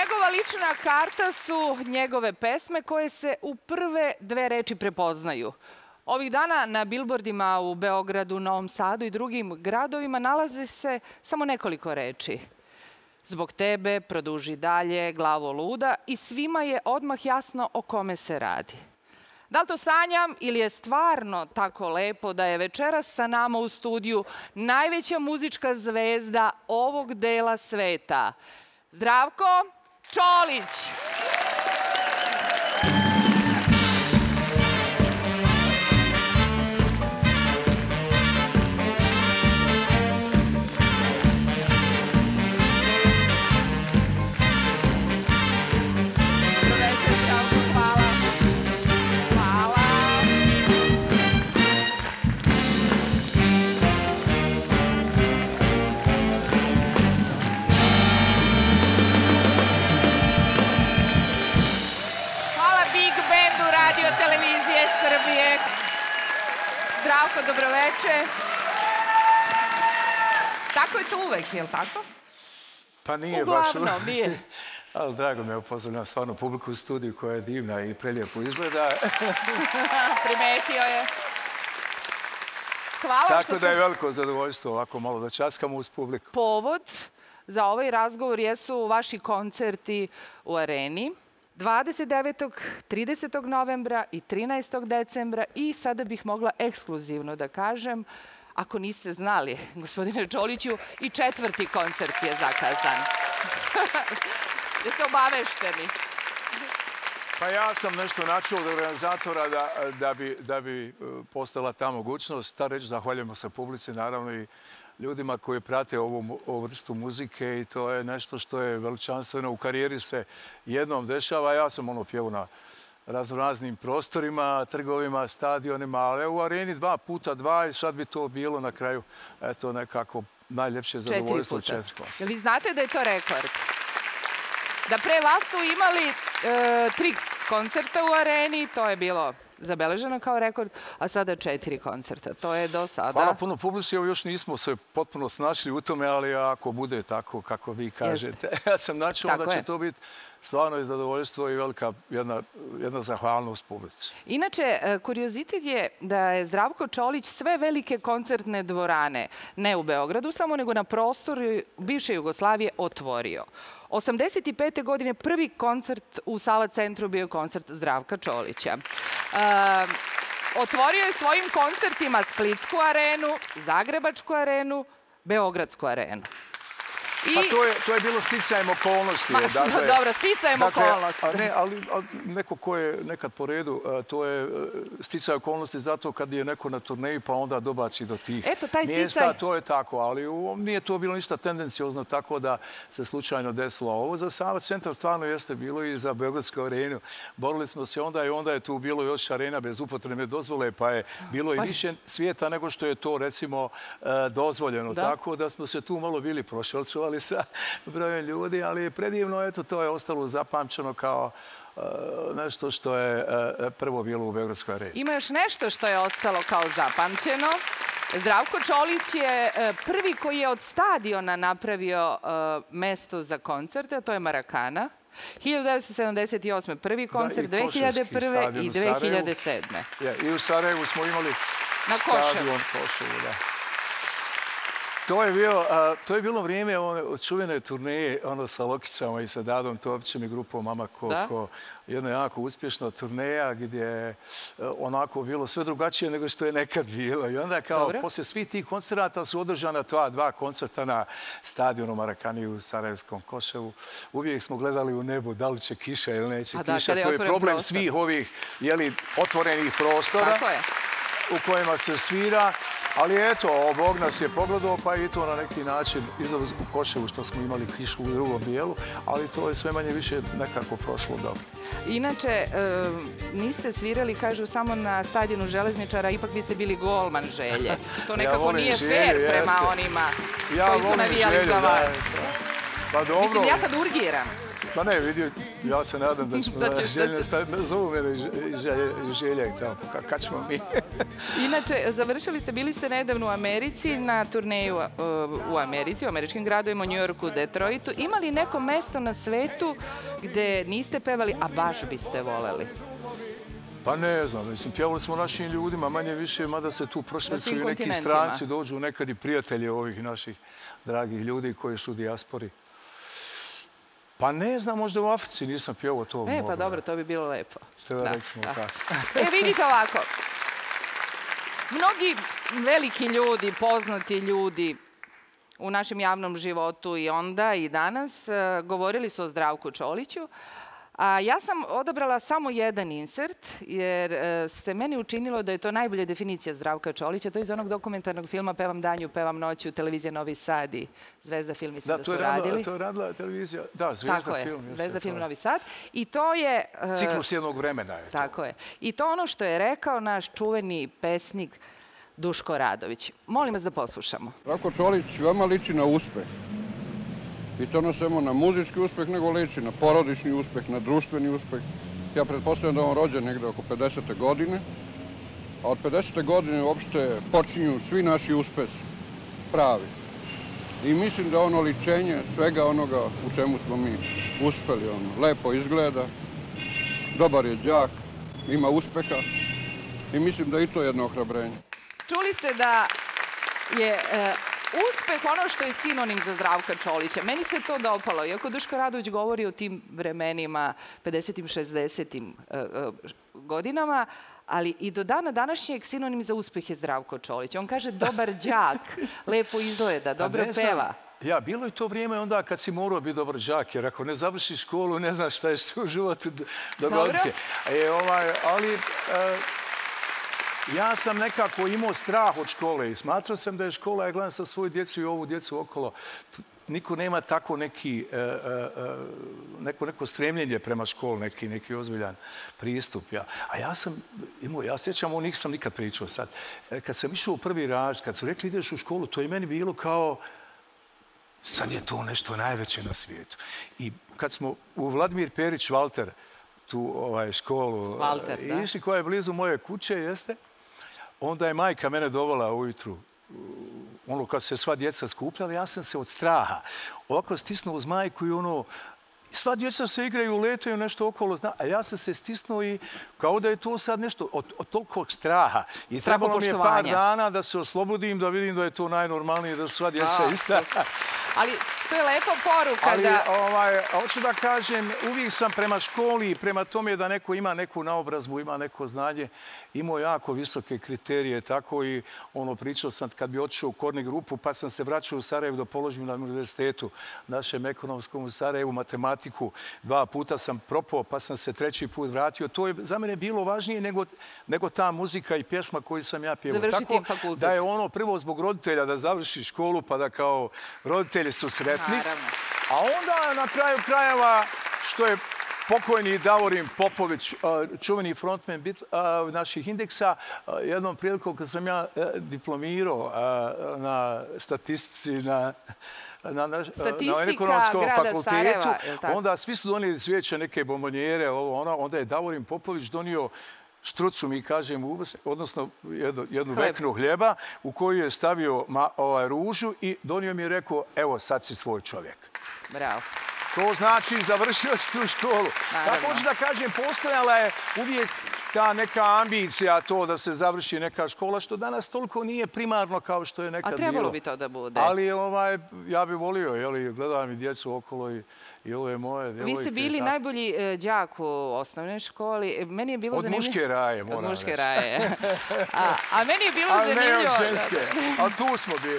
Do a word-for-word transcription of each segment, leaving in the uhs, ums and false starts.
Njegova lična karta su njegove pesme koje se u prve dve reči prepoznaju. Ovih dana na bilbordima u Beogradu, Novom Sadu i drugim gradovima nalaze se samo nekoliko reči. Zbog tebe, produži dalje, glavo luda i svima je odmah jasno o kome se radi. Da li to sanjam ili je stvarno tako lepo da je večeras sa nama u studiju najveća muzička zvezda ovog dela sveta, Zdravko Čolić. Televizije Srbije. Zdravko, dobroveče. Tako je to uvek, je li tako? Pa nije baš uvek. Uglavnom, nije. Ali drago me, pozdravljam stvarno publiku u studiju koja je divna i prelijepo izgleda. Primetio je. Hvala što ste... Tako da je veliko zadovoljstvo ovako malo da časkamo uz publiku. Povod za ovaj razgovor jesu vaši koncerti u Areni. dvadeset devetog, tridesetog novembra i trinaestog decembra i sada bih mogla ekskluzivno da kažem, ako niste znali, gospodine Čoliću, i četvrti koncert je zakazan. Jeste obavešteni? Pa ja sam nešto načuo od organizatora da bi postala ta mogućnost. Ta reč zahvaljujemo se publici, naravno i ljudima koji prate ovu vrstu muzike i to je nešto što je veličanstveno. U karijeri se jednom dešava. Ja sam ono pjevao na raznoraznim prostorima, trgovima, stadionima, ali u Areni dva puta dva i sad bi to bilo na kraju eto nekako najljepše zadovoljstvo. Četiri puta. Vi znate da je to rekord? Da pre vas su imali tri koncerta u Areni, to je bilo zabeleženo kao rekord, a sada četiri koncerta. To je do sada... Hvala puno publici, još nismo se potpuno snašli u tome, ali ako bude tako kako vi kažete, ja sam načuo da će to biti stvarno i zadovoljstvo i velika jedna zahvalnost publici. Inače, kuriozitet je da je Zdravko Čolić sve velike koncertne dvorane, ne u Beogradu samo, nego na prostoru bivše Jugoslavije otvorio. osamdeset pete godine prvi koncert u Sava centru bio koncert Zdravka Čolića. Otvorio je svojim koncertima Splitsku arenu, Zagrebačku arenu, Beogradsku arenu. Pa to je bilo sticajem okolnosti. Dobro, sticajem okolnosti. Ne, ali neko ko je nekad po redu, to je sticaj okolnosti zato kad je neko na turneji pa onda dobaci do tih mjesta. To je tako, ali nije to bilo ništa tendencijozno tako da se slučajno desilo. Ovo za Sava centar stvarno jeste bilo i za Beogradsku arenu. Borili smo se onda i onda je tu bilo još arena bez upotrebne dozvole, pa je bilo i više svijeta nego što je to recimo dozvoljeno. Tako da smo se tu malo bili prošvelcovali sa brojem ljudi, ali je predivno, eto, to je ostalo zapamćeno kao nešto što je prvo bilo u Beogradskoj areni. Ima još nešto što je ostalo kao zapamćeno. Zdravko Čolić je prvi koji je od stadiona napravio mesto za koncerte, a to je Marakana. hiljadu devetsto sedamdeset osme. prvi koncert, dve hiljade prve. i dve hiljade sedme. I u Sarajevu smo imali stadion Koševu, da. To je bilo vrijeme čuvene turneje sa Lokicama i sa Dadom Topićem i grupom Mama Koko. Jedna jako uspješna turneja gdje je onako bilo sve drugačije nego što je nekad bilo. I onda kao poslije svih tih koncerata su održana ta dva koncerta na stadionu Marakani u Sarajevskom Koševu. Uvijek smo gledali u nebu da li će kiša ili neće kiša. To je problem svih ovih otvorenih prostora u kojima se svira. Ali eto, Bog nas je pogledao, pa i to na neki način izraz u Koševu što smo imali kišu u drugom dijelu, ali to je sve manje više nekako prošlo dobro. Inače, niste svirali, kažu, samo na stadionu Železničara, ipak vi ste bili golman Želje. To nekako nije fair prema onima koji su navijali za vas. Mislim, ja sad urgiram. Pa ne, vidio, ja se nadam da ćemo željno staviti, zovu mene i Željak tamo, kad ćemo mi. Inače, završili ste, bili ste nedavno u Americi, na turneju u Americi, u američkim gradovima, u Njujorku, Detroitu. Ima li neko mesto na svetu gde niste pevali, a baš biste voleli? Pa ne znam, mislim, pjevali smo našim ljudima, manje više, mada se tu prošvecuju i neki stranci, dođu nekad i prijatelji ovih naših dragih ljudi koji su u dijaspori. Pa ne znam, možda u Africi nisam pjevao to. E, pa dobro, to bi bilo lepo. To recimo tako. E, vidite ovako. Mnogi veliki ljudi, poznati ljudi u našem javnom životu i onda i danas govorili su o Zdravku Čoliću. A ja sam odabrala samo jedan insert, jer se meni učinilo da je to najbolja definicija Zdravka Čolića. To je iz onog dokumentarnog filma Pevam danju, pevam noću, televizija Novi Sad i Zvezda film, mislim da su radili. Da, to je radila televizija, da, Zvezda film. Tako je, Zvezda film Novi Sad. I to je... Ciklus jednog vremena je to. Tako je. I to ono što je rekao naš čuveni pesnik Duško Radović. Molim vas da poslušamo. Zdravko Čolić veoma liči na uspeh. I to ne samo na muzički uspeh, nego liči na porodični uspeh, na društveni uspeh. Ja pretpostavljam da je on rođen negde oko pedesete godine, a od pedesete godine uopšte počinju svi naši uspesi, pravi. I mislim da ono ličenje svega onoga u čemu smo mi uspeli, on lepo izgleda, dobar je đak, ima uspeha i mislim da i to je jedno ohrabrenje. Čuli ste da je... uspeh ono što je sinonim za Zdravka Čolića. Meni se to dopalo. Iako Duško Radović govori o tim vremenima, pedesetim, šezdesetim godinama, ali i do dana današnjeg sinonim za uspeh je Zdravko Čolić. On kaže dobar đak, lepo izgleda, dobro peva. Ja, bilo je to vrijeme onda kad si morao biti dobar đak, jer ako ne završiš školu, ne znaš šta je što u životu dogoditi. Ali... Ja sam nekako imao strah od škole i smatrao sam da je škola, ja gledam sa svoju djecu i ovu djecu okolo, niko nema tako neki, neko, neko stremljenje prema školu, neki, neki ozbiljan pristup. Ja. A ja sam imao, ja sjećam, ovo nisam nikad pričao sad. Kad sam išao u prvi razred, kad su rekli ideš u školu, to je meni bilo kao, sad je to nešto najveće na svijetu. I kad smo u Vladimir Perić Valter, tu ovaj, školu, Valter, da. išli koja je blizu moje kuće, jeste, onda je majka mene dovela ujutru, ono kad su se sva djeca skupljala, ja sam se od straha ovako stisnuo uz majku i ono, sva djeca se igraju, letaju nešto okolo, a ja sam se stisnuo i kao da je to sad nešto od, od tolikog straha. I trebalo mi je par dana da se oslobodim, da vidim da je to najnormalnije, da su sva djeca ista. Ali to je lepa poruka da... Ali, hoću da kažem, uvijek sam prema školi i prema tome da neko ima neku naobrazbu, ima neko znanje, imao jako visoke kriterije, tako i ono, pričao sam kad bi otišao u Korni grupu, pa sam se vraćao u Sarajevo da položim na univerzitetu, našem ekonomskom u Sarajevu, matematiku. Dva puta sam propao, pa sam se treći put vratio. To je za mene bilo važnije nego, nego ta muzika i pjesma koju sam ja pjevao. Završiti fakultet. Da je ono prvo zbog roditelja da završi školu, pa da kao roditelji su sretni. Naravno. A onda na kraju krajeva, što je pokojni Davorin Popović, čuveni frontman naših Indeksa, jednom prilikom kad sam ja diplomirao na statistici, na na ekonomskom fakultetu, onda svi su donijeli cvijeće, neke bombonjere, onda je Davorin Popović donio štrucu, mi kažemo, odnosno jednu veknu hljeba u koju je stavio ružu i donio mi je rekao, evo sad si svoj čovjek. Bravo. To znači završio si tu školu. Tako hoću da kažem, postojala je uvijek ta neka ambicija to da se završi neka škola, što danas toliko nije primarno kao što je nekad bilo. A trebalo bi to da bude. Ali ja bih volio, gledam i djecu okolo i ovo je moje djevojke. Vi ste bili najbolji đak u osnovnoj školi. Meni je bilo zanimljivo... Od muške raje, moram reći. Od muške raje. A meni je bilo zanimljivo... Ali ne od ženske, ali tu smo bili.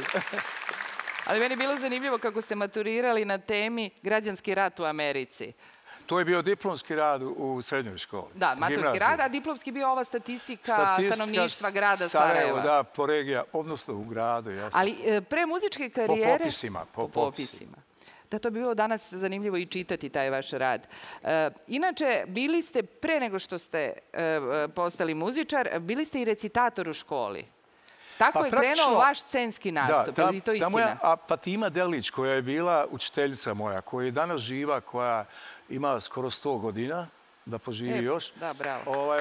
Ali meni je bilo zanimljivo kako ste maturirali na temi građanski rat u Americi. To je bio diplomski rad u srednjoj školi. Da, maturski rad, a diplomski bio ova statistika stanovništva grada Sarajeva. Da, po regija, odnosno u gradu. Ali pre muzičke karijere... Po popisima. Po popisima. Da, to bi bilo danas zanimljivo i čitati taj vaš rad. Inače, bili ste, pre nego što ste postali muzičar, bili ste i recitator u školi. Tako je krenuo vaš scenski nastup, je li to istina? Ta moja Fatima Delić, koja je bila učiteljica moja, koja je danas živa, koja ima skoro sto godina, da poživi još. Da, bravo.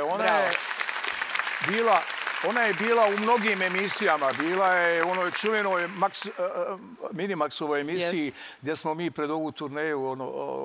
Ona je bila u mnogim emisijama. Bila je u onoj čuvenoj Minimaxovoj emisiji gdje smo mi pred ovu turneju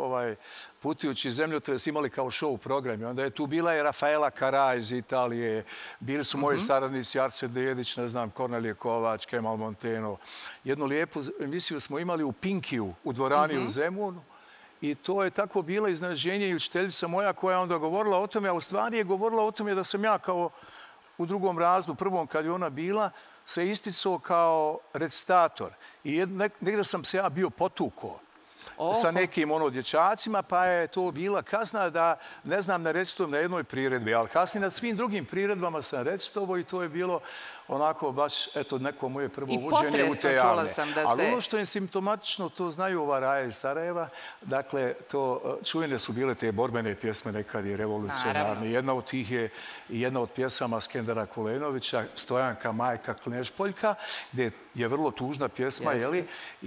putujući zemljotres imali kao show program. Onda je tu bila i Rafaela Cara iz Italije. Bili su moji saradnici Arsen Dedić, ne znam, Kornelije Kovač, Kemal Monteno. Jednu lijepu emisiju smo imali u Pinkiju, u dvorani u Zemunu. I to je tako bilo iznenađenje i učiteljica moja koja je onda govorila o tome, a u stvari je govorila o tome da sam ja kao u drugom razdu, prvom kad je ona bila, se isticao kao recitator. I negdje sam se ja bio potukao sa nekim dječacima, pa je to bila kazna da, ne znam, ne recitujem na jednoj priredbi, ali kasnije na svim drugim priredbama sam recitovao i to je bilo onako baš, eto, neko moje prvo uvođenje u te javne. Ali ono što je simptomatično, to znaju ova Raja iz Sarajeva, dakle, to čuvene su bile te borbene pjesme nekad i revolucionarne. Jedna od tih je i jedna od pjesama Skendera Kulenovića, Stojanka, majka Knešpoljka, gdje je vrlo tužna pjesma, jeli?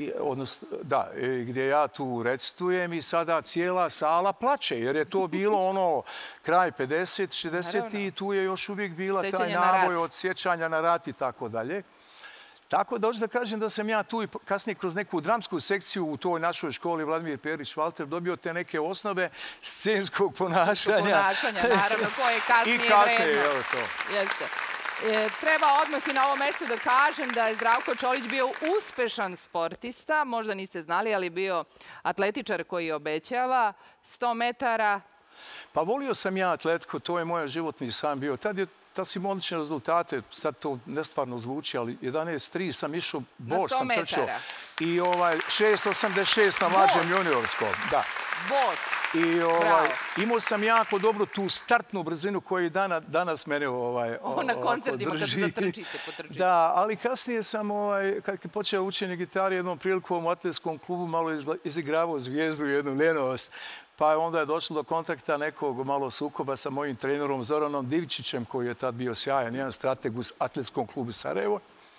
Da, gdje ja tu recitujem i sada cijela sala plače, jer je to bilo ono kraj pedeset, šezdeset i tu je još uvijek bila taj naboj od sjećanja na rat i tako dalje. Tako da hoću da kažem da sam ja tu i kasnije kroz neku dramsku sekciju u toj našoj školi Vladimir Perić-Valter dobio te neke osnove scenskog ponašanja. Ponašanja, naravno, koje je kasnije vredno. I kasnije, evo to. Jeste. Treba odmah i na ovom mjestu da kažem da je Zdravko Čolić bio uspešan sportista. Možda niste znali, ali bio atletičar koji obećava sto metara. Pa volio sam ja atletiko, to je moj životni san bio. Tad je Tad sam imao odlične rezultate, sad to nestvarno zvuči, ali jedanaest tri sam išao, Boš sam trčao. I šest osamdeset šest na mlađem juniorskom. Da. Bos. I imao sam jako dobro tu startnu brzinu koju danas mene drži. Na koncertima kad zatrčite, potrčite. Da, ali kasnije sam, kad je počeo učenje gitare jednom prilikom u atletskom klubu, malo izigravao zvijezdu jednu nenost. Pa onda je došlo do kontakta nekog malo sukoba sa mojim trenerom Zoranom Divčićem, koji je tad bio sjajan, jedan strateg u atletskom klubu Sarajevo.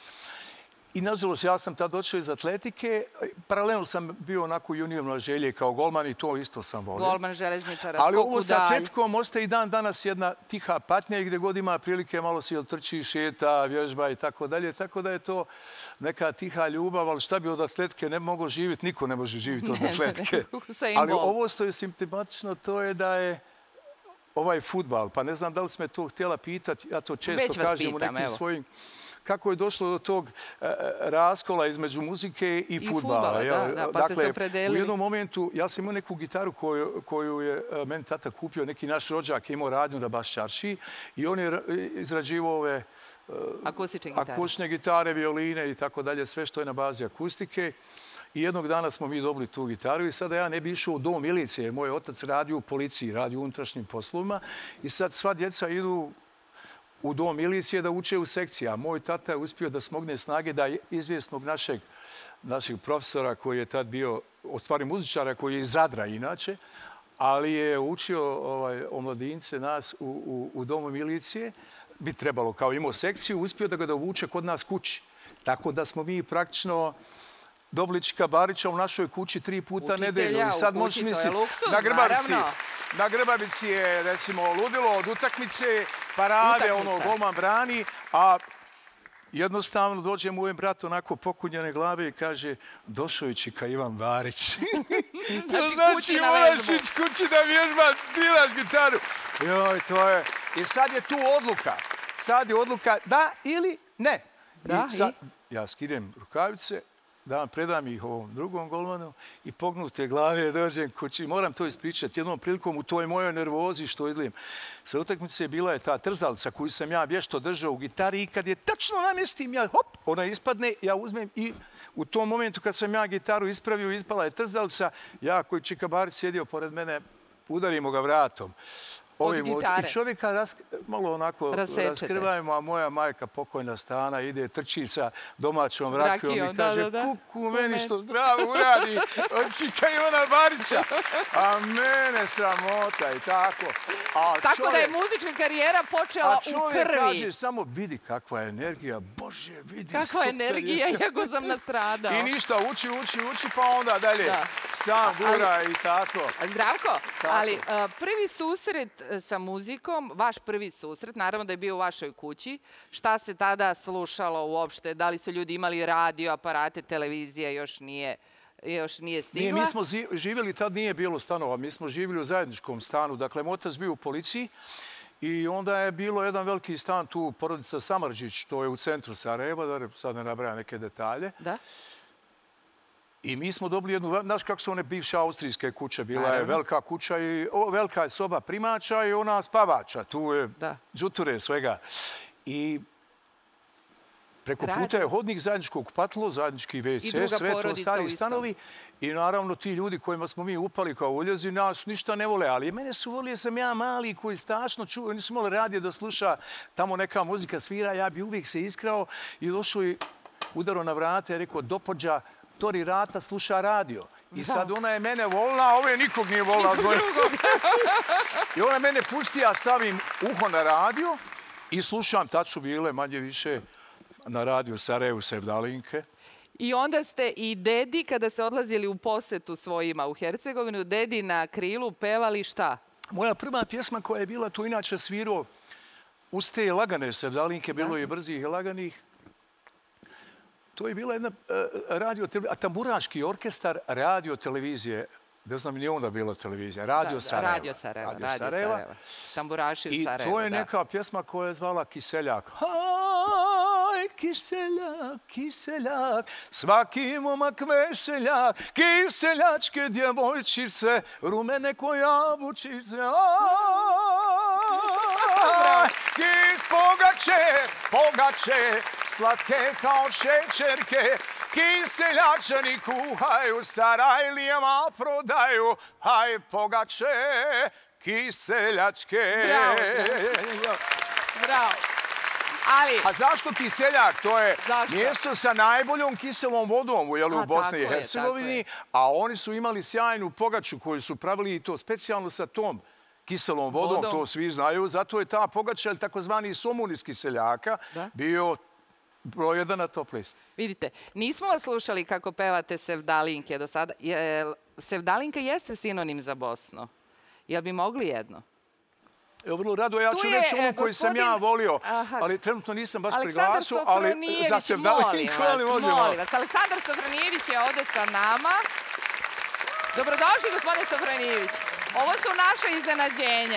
I nažalost, ja sam tad došao iz atletike. Paralelno sam bio onako u juniornoj želji kao golman i to isto sam volio. Golman, železničara, skoku dalj. Ali ovo sa atletikom ostaje i dan danas jedna tiha patnja gdje god ima prilike malo si trči, šeta, vježba i tako dalje. Tako da je to neka tiha ljubav, ali šta bi od atletike ne mogo živjeti? Niko ne može živjeti od atletike. Ali ovo što je simptomatično, to je da je ovaj fudbal. Pa ne znam da li sme to htjela pitati, ja to često kažem u nekim svojim... Kako je došlo do tog raskola između muzike i fudbala. Dakle, u jednom momentu, ja sam imao neku gitaru koju je meni tata kupio, neki naš rođak je imao radnju na bas čaršiji i on je izrađivao ove akustične gitare, violine i tako dalje, sve što je na bazi akustike. I jednog dana smo mi dobili tu gitaru i sada ja ne bi išao u dom milicije, jer moj otac radi u policiji, radi u unutrašnjim poslovima i sad sva djeca idu u dom milicije da uče u sekciji. A moj tata je uspio da smogne snage da izvjesnog našeg profesora koji je tad bio, u stvari muzičara koji je iz Zadra inače, ali je učio omladince nas u domu milicije, bi trebalo kao imao sekciju, uspio da ga dovuče kod nas kući. Tako da smo mi praktično dobili Čikabarića u našoj kući tri puta nedelju. I sad možeš misliti, na Grbavici je, recimo, ludilo od utakmice, parade, ono, golman brani, a jednostavno dođe moj brat onako pokunjene glave i kaže došao je Čika Ivan Barić. Znači, moraš ići kući da vježbaš, sviraš gitaru. Joj, to je... I sad je tu odluka. Sad je odluka da ili ne. Ja skidem rukavice, da vam predam ih ovom drugom golmanu i pognute glave dođem kući. Moram to ispričati jednom prilikom u toj mojoj nervozi što idem. Sa utakmice bila je ta trzalca koju sam ja vješto držao u gitari i kad je tačno namjestim, ja hop, ona ispadne, ja uzmem i u tom momentu kad sam ja gitaru ispravio, ispala je trzalca, ja koji Čikabarić sjedio pored mene, udarimo ga vratom. Od gitare. I čovjeka malo onako raskrvajmo, a moja majka pokojna Stana ide, trči sa domaćom rakijom i kaže kuku meni što zdravo uradi od Čika Ivana Barića. A mene sramota i tako. Tako da je muzička karijera počela u krvi. A čovjek kaže samo vidi kakva je energija, Bože Bože, vidi, kakva energija, iako sam nastradao. I ništa, uči, uči, uči, pa onda dalje. Sam gura i tako. Zdravko, ali prvi susret sa muzikom, vaš prvi susret, naravno da je bio u vašoj kući, šta se tada slušalo uopšte? Da li su ljudi imali radio, aparate, televizija, još nije još nije stigla? Mi smo živjeli, tad nije bilo stanova, mi smo živjeli u zajedničkom stanu. Dakle, moj otac bio u policiji i onda je bilo jedan veliki stan tu, porodica Samardžić, to je u centru Sarajeva, da sad ne nabrajam neke detalje. Da. I mi smo dobili jednu, znaš kako su one bivše austrijske kuće, bila je velika kuća i velika je soba primača i ona spavača, tu je džuture svega. I preko puta je hodnik, zajedničko kupatilo, zajednički ve ce, sve to stari stanovi. I naravno ti ljudi kojima smo mi upali kao uljezi, nas ništa ne vole. Ali mene su volio, sam ja mali koji strašno čuo, oni su imali radio da sluša, tamo neka muzika svira, ja bi uvijek se iskrao i došao i udaro na vrata i rekao, dopođa, tori rata, sluša radio. I sad ona je mene volila, ove nikog nije volila. I ona mene pusti, ja stavim uho na radio i slušam, tad su bile manje više na radiju Sarajevu Sevdalinke. I onda ste i dedi, kada ste odlazili u posetu svojima u Hercegovinu, dedi na krilu pevali šta? Moja prva pjesma koja je bila tu inače svirao uz te lagane Sevdalinke, bilo je brzih i laganih. To je bila jedna radio, tamburaški orkestar radio televizije. Ne znam, nije onda bila televizija. Radio Sarajeva. Radio Sarajeva. Radio Sarajeva. Tamburaši u Sarajevu. I to je neka pjesma koja je zvala Kiseljak. Haj, kiseljak, kiseljak, svaki momak veseljak, kiseljačke djevojčice, rumene ko jabučice. Aj, kis pogače, pogače, slatke kao šećerke, kiseljačani kuhaju, Sarajlijama prodaju, haj pogače, kiseljačke. Bravo, bravo. Ali... A zašto kiseljak? To je mjesto sa najboljom kiselom vodom u Bosni i Hercegovini, a oni su imali sjajnu pogaču koju su pravili i to specijalno sa tom kiselom vodom, to svi znaju. Zato je ta pogača, takozvani somun iz kiseljaka, bio broj jedan na top listi. Vidite, nismo vas slušali kako pevate Sevdalinke do sada. Sevdalinka jeste sinonim za Bosnu. Jel bi mogli jedno? Evo, vrlo rado. Ja ću reći ono koji sam ja volio, ali trenutno nisam baš pri glasu, ali za Sevdalinku. Molim vas, Aleksandar Sofronijević je ovde sa nama. Dobrodošli, gospodine Sofronijević. Ovo su naše iznenađenja.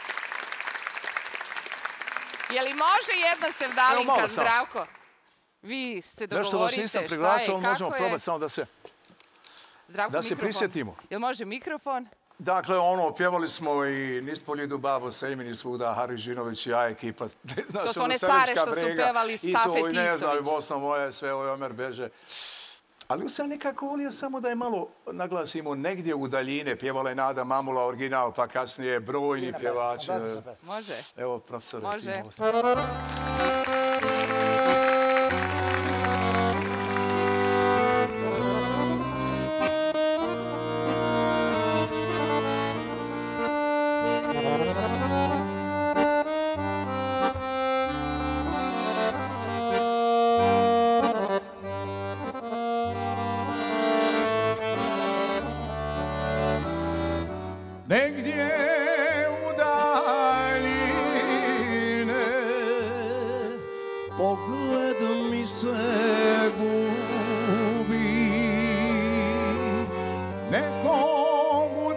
Je li može jedna Sevdalinka, Zdravko? Vi se dogovorite, šta je, kako je? Nešto vas nisam priglasio, ali možemo probati samo da se da se prisjetimo. Jel može mikrofon? Dakle, ono, pjevali smo i Nispolji Dubavo, Sejmini svuda, Hari Žinović i ja ekipa. To su one stare što su pevali Safe Tisović. I to, ne znam, Bosna moja, sve ovo Omer Beže. Ali sam nekako volio samo da je malo, naglasimo, negdje u daljine. Pjevala je Nada Mamula, original, pa kasnije brojni pjevači. Može. Evo, profesor. Može. Negdje u daljine pogled mi se gubi, nekom u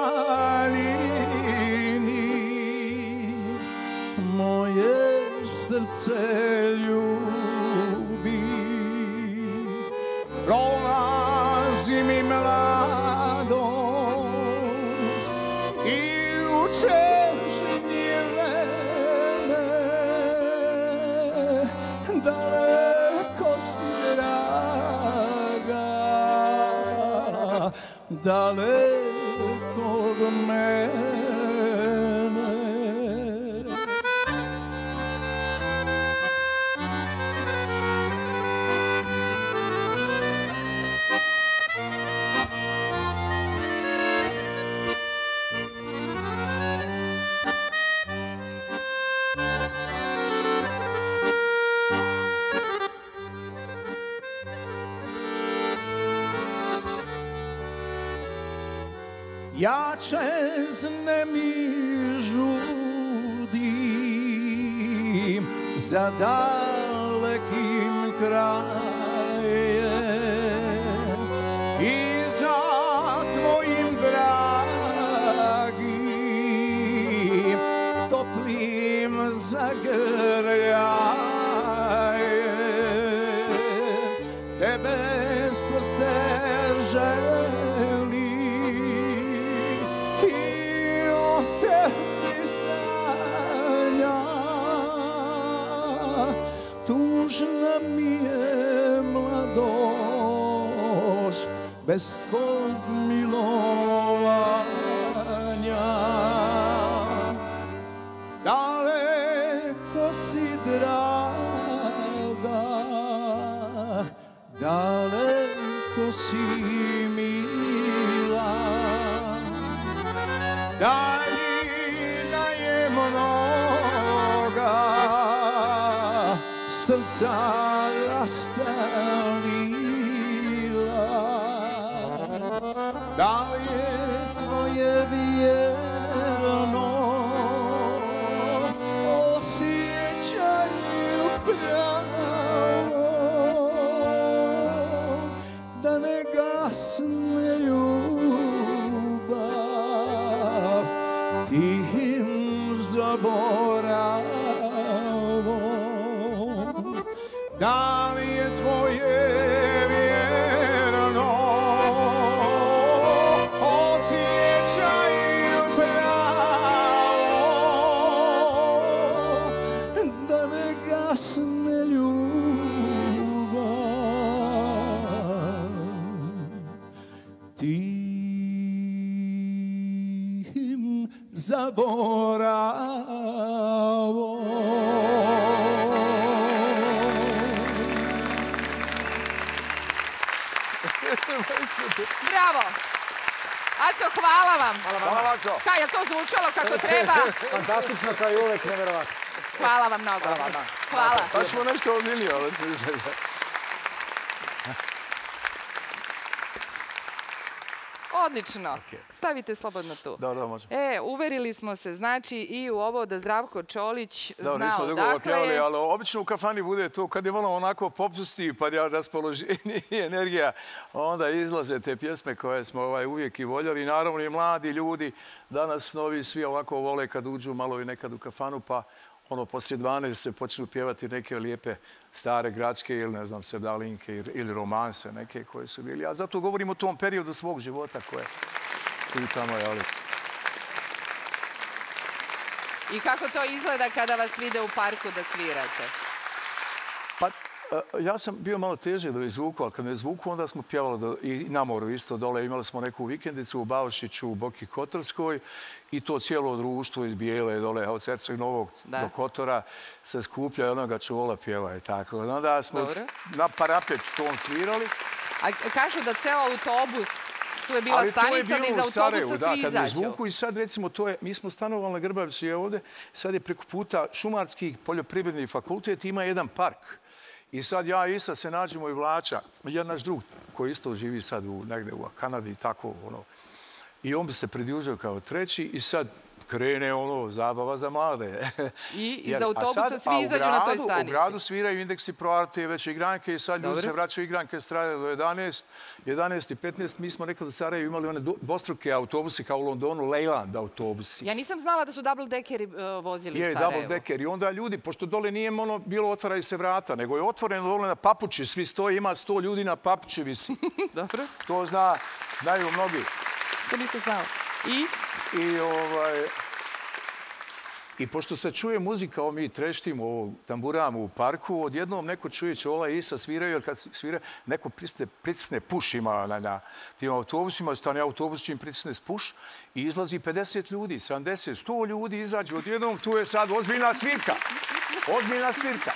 daljini moje srce ljubi. Prolazi mi mladost i učešnje vreme, daleko si draga, daleko od mene. ja čeznem i žudim za dalekim krajem i za tvojim dragim toplim zagrljajem. Tebe srce želi i o tebi sanja. Tužna mi je mladost bez tvog milovanja. Daleko si draga, daleko si mila, daljina je mnoga, srca rastalila. Da li je tvoje vjerno osjećaju pravo, da ne gasne ljubav tihim zaboravom? Da li je tvoje vjerno osjećaju pravo, da ne gasne ljubav tihim zaboravom? Bravo! Aco, hvala vam. Hvala, Aco. Kaj, je to zvučalo kako treba? Fantastično, kao i uvek, nevjerovatno. Hvala vam mnogo. Hvala. Pa smo nešto odmili, ali... Odlično. Stavite slobodno tu. Da, da, može. E, uverili smo se, znači, i u ovo da Zdravko Čolić zna odakle je. Da, nismo dugo vakljali, ali obično u kafani bude to, kad je malo onako popusti, pa je raspoloženje i energija, onda izlaze te pjesme koje smo uvijek i voljeli. Naravno i mladi ljudi, danas novi, svi ovako vole kad uđu malo i nekad u kafanu, pa ono, poslije dvanaest se počnu pjevati neke lijepe stare gradske ili, ne znam, sevdalinke ili romanse neke koje su bili. A zato govorim o tom periodu svog života koje tu i tamo, jeli. I kako to izgleda kada vas vide u parku da svirate? Pa, ja sam bio malo teže da izvuku, ali kad me izvuku, onda smo pjevali i na moru isto dole. Imali smo neku vikendicu u Baušiću, u Boki Kotorskoj i to cijelo društvo iz Bijele dole, od Herceg Novog do Kotora se skuplja i onoga čuvala pjeva i tako. Onda smo na parapet tom svirali. A kažu da ceo autobus, tu je bila stanica da iz autobusa svi izađu. Kad me izvuku i sad recimo to je, mi smo stanovali na Grbavici ovde, sad je preko puta Šumarski poljoprivredni fakultet, ima jedan park. I sad ja i Isa se nađemo i Vlača, jedan naš drug koji isto živi sad negde u Kanadi i tako, ono. I on bi se pridružio kao treći i sad krene ono zabava za mlade. I iz autobusa svi izađu na toj stanici. U gradu sviraju Indeksi Pro Arte i već igranke i sad ljudi se vraćaju igranke strade do jedanaest, jedanaest i petnaest. Mi smo nekada u Sarajevu imali one dvostruke autobusi kao u Londonu, Leyland autobusi. Ja nisam znala da su double deckeri vozili u Sarajevu. Je, double decker. I onda ljudi, pošto dole nije ono bilo otvaraju se vrata, nego je otvoreno dole na papuči. Svi stoji, ima sto ljudi na papuči visi. Dobro. To zna, znaju mnogi. To nisam znala. I? I ovaj... I pošto se čuje muzika, ovo mi treštimo, tamburamo u parku, odjednom neko čuje Čola i Isa sviraju, jer kad svira, neko pritisne puš ima na tim autobusima, stane autobus čim pritisne puš i izlazi pedeset ljudi, sedamdeset, sto ljudi izađu odjednom, tu je sad ozbiljna svirka. Ozbiljna svirka.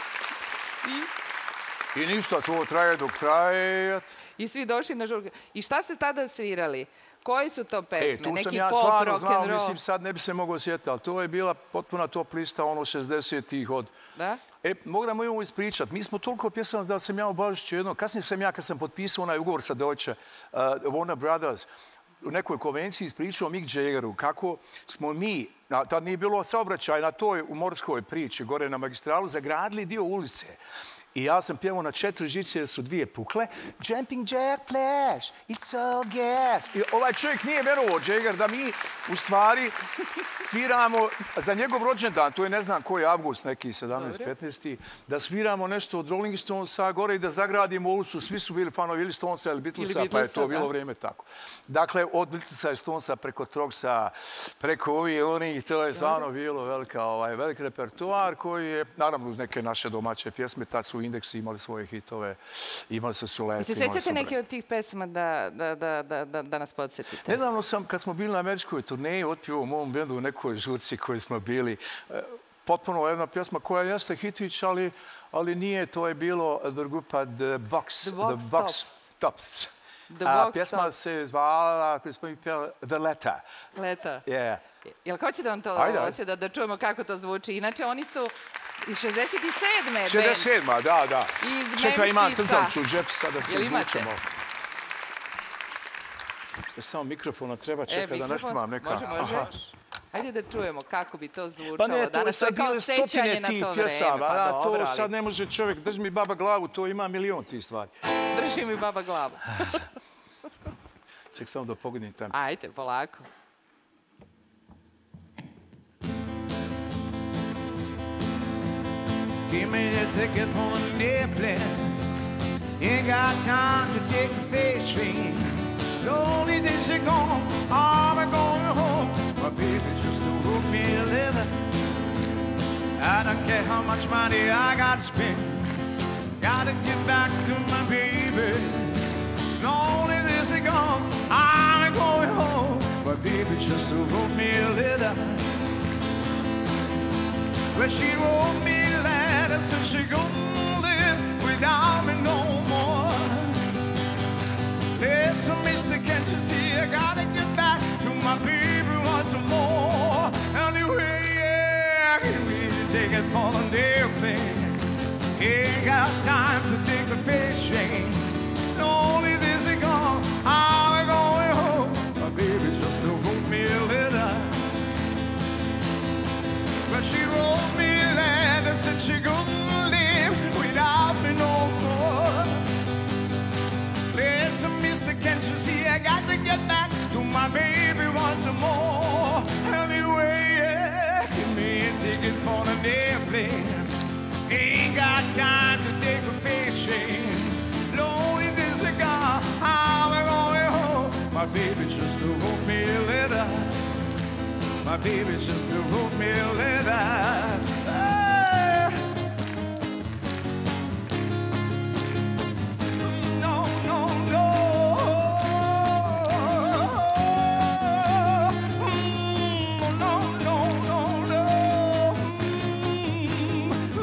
I ništa, to traje dok traje. I svi došli na žurke. I šta ste tada svirali? Koji su to pesme? E, tu sam ja stvarno znao, mislim, sad ne bi se mogao sjetiti, ali to je bila potpuna top lista, ono, šezdesetih od... Da? E, moramo imamo ispričati. Mi smo toliko pjesama da sam ja u Baušiću jedno, kasnije sam ja, kad sam potpisao onaj ugovor sa Deutsche, Warner Brothers, u nekoj konvenciji ispričao Mick Jaggeru kako smo mi, tad nije bilo saobraćaj na toj u morskoj priči, gore na magistralu, zagradili dio ulice. I ja sam pjevao na četiri žice, su dvije pukle. Jumping Jack Flash, it's all gas. I ovaj čovjek nije verovao, Jagger, da mi u stvari sviramo za njegov rođendan, to je ne znam koji avgust, neki sedamnaesti petnaesti da sviramo nešto od Rolling Stonesa gore i da zagradimo ulicu. Svi su bili fanovi ili Stonesa ili Beatlesa, pa je to bilo vrijeme tako. Dakle, od Beatlesa i Stonesa preko Trogsa, preko ovih onih, to je stvarno bilo velika, ovaj, velik repertoar koji je, naravno, uz neke naše domaće pjesme, tad su Indeksi imali svoje hitove, imali su Sulete. Se sjećate neke od tih pesama da, da, da, da, da nas podsjetite? Nedavno sam, kad smo bili na američkoj turneji, otpio u mom bendu u nekoj žurci koji smo bili. Potpuno jedna pjesma koja jeste hitić, ali, ali nije. To je bilo grupa The Box, The Box, The Box Tops. The A Box pjesma Tops. se zvala, koji smo mi pjeli, The Leta. Leta. Yeah. Jel hoćete vam to Ajde, ajde. osvijeda da čujemo kako to zvuči? Inače, oni su iz šezdeset sedme šezdeset sedma, da, da. Iz Čekaj, imam Memphisa. trzavču u džepu, sada se Jel imate? izvučemo. Samo mikrofona treba čekati da nešto imam neka. Može, može. Aha. Ajde da čujemo kako bi to zvučalo. Pa ne, to je danas. To je sad kao bile sećanje stotine na tih to vreme. pjesama. Pa a dobro, to ali sad ne može čovjek, drži mi baba glavu, to ima milion tih stvari. drži mi baba glavu. Ček samo da pogodim tempo. Ajde, polako. Give me the ticket for an airplane. Ain't got time to take a face train. Lonely days are gone, I'm going home. My baby just wrote me a letter. I don't care how much money I got to spend. Gotta get back to my baby. Lonely days are gone, I'm going home. My baby just wrote me a letter. Well, she wrote me a letter, said she gonna live without me no more. Listen, Mister Can't you see, I gotta get back to my baby once more. Anyway, yeah, give me the ticket for an airplane. Ain't got time to take a fish train. Only this is gone, I'm going home. My baby just wrote me a letter. But she wrote me a letter, said she couldn't live without me no more. Listen, Mister Can't you see, I got to get back to my baby once more. Anyway, yeah, give me a ticket for an airplane. Ain't got time to take a fishing. Lonely this a gone, I'm going home. My baby just wrote me a letter. My baby just wrote me a letter. Hey. No, no, no. Mm, no, no, no, no. Mm,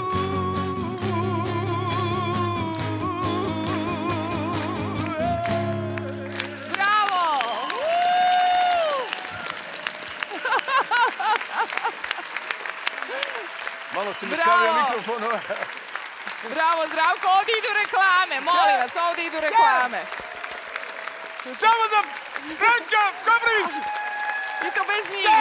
Bravo! Malo si mi Bravo! stavio mikrofon. Bravo, Zdravko, ovdje idu reklame, molim vas, ovdje idu reklame. Samo da Branka Gabrić! I to bez njih.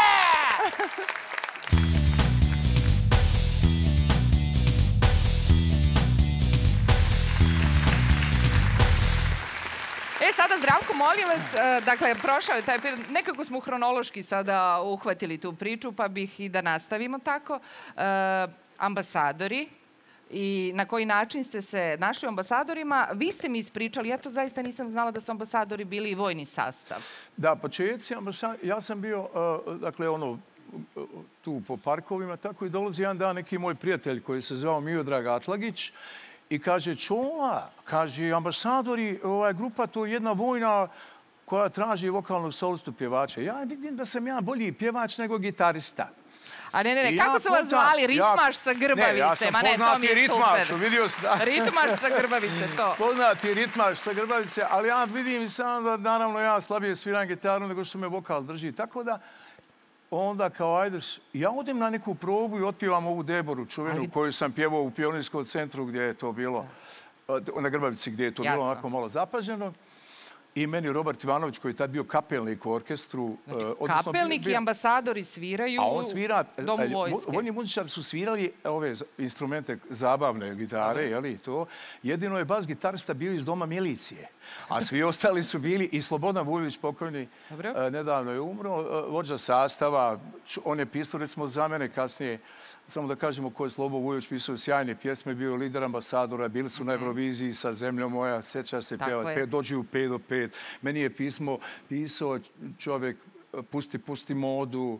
E, sada, Zdravko, molim vas, e, dakle, prošao je taj period, nekako smo hronološki sada uhvatili tu priču, pa bih i da nastavimo tako. E, ambasadori, i na koji način ste se našli u ambasadorima. Vi ste mi ispričali, ja to zaista nisam znala da su ambasadori bili i vojni sastav. Da, početci ambasadori, ja sam bio, uh, dakle, ono, uh, tu po parkovima, tako i dolazi jedan dan neki moj prijatelj koji se zvao Miodrag Atlagić i kaže, Čola, kaže, ambasadori, ova grupa, to je jedna vojna koja traži vokalnog solistu pjevača. Ja vidim da sam ja bolji pjevač nego gitarista. A ne, ne, ne, kako su vas zvali? Ritmaš sa Grbavice? Ne, ja sam Ma ne, to mi poznati je ritmaš, super. vidio sam. Da. Ritmaš sa Grbavice, to. Poznati ritmaš sa Grbavice, ali ja vidim samo da, naravno, ja slabije sviram gitaru nego što me vokal drži. Tako da, onda kao ajdeš, ja odem na neku probu i otpjevam ovu Deboru čuvenu ali... koju sam pjevao u Pionirskom centru gdje je to bilo, na Grbavici gdje je to Jasno. bilo onako malo zapaženo. I meni Robert Ivanović, koji je tad bio kapelnik u orkestru. Znači, kapelnik i ambasadori sviraju u Domu vojske. Vojni muzičari su svirali ove instrumente, zabavne gitare, jeli to. Jedino je bas gitarista bio iz Doma milicije. A svi ostali su bili, i Slobodan Vujović, pokojni, nedavno je umro, vođa sastava. On je pisao, recimo, za mene kasnije, samo da kažemo ko je Slobo Vujović, pisao sjajne pjesme, bio lider ambasadora, bili su na Euroviziji sa Zemljom moja, sjeća se pjevati, dođi u pet do pet. Meni je pismo pisao čovjek, pusti, pusti modu,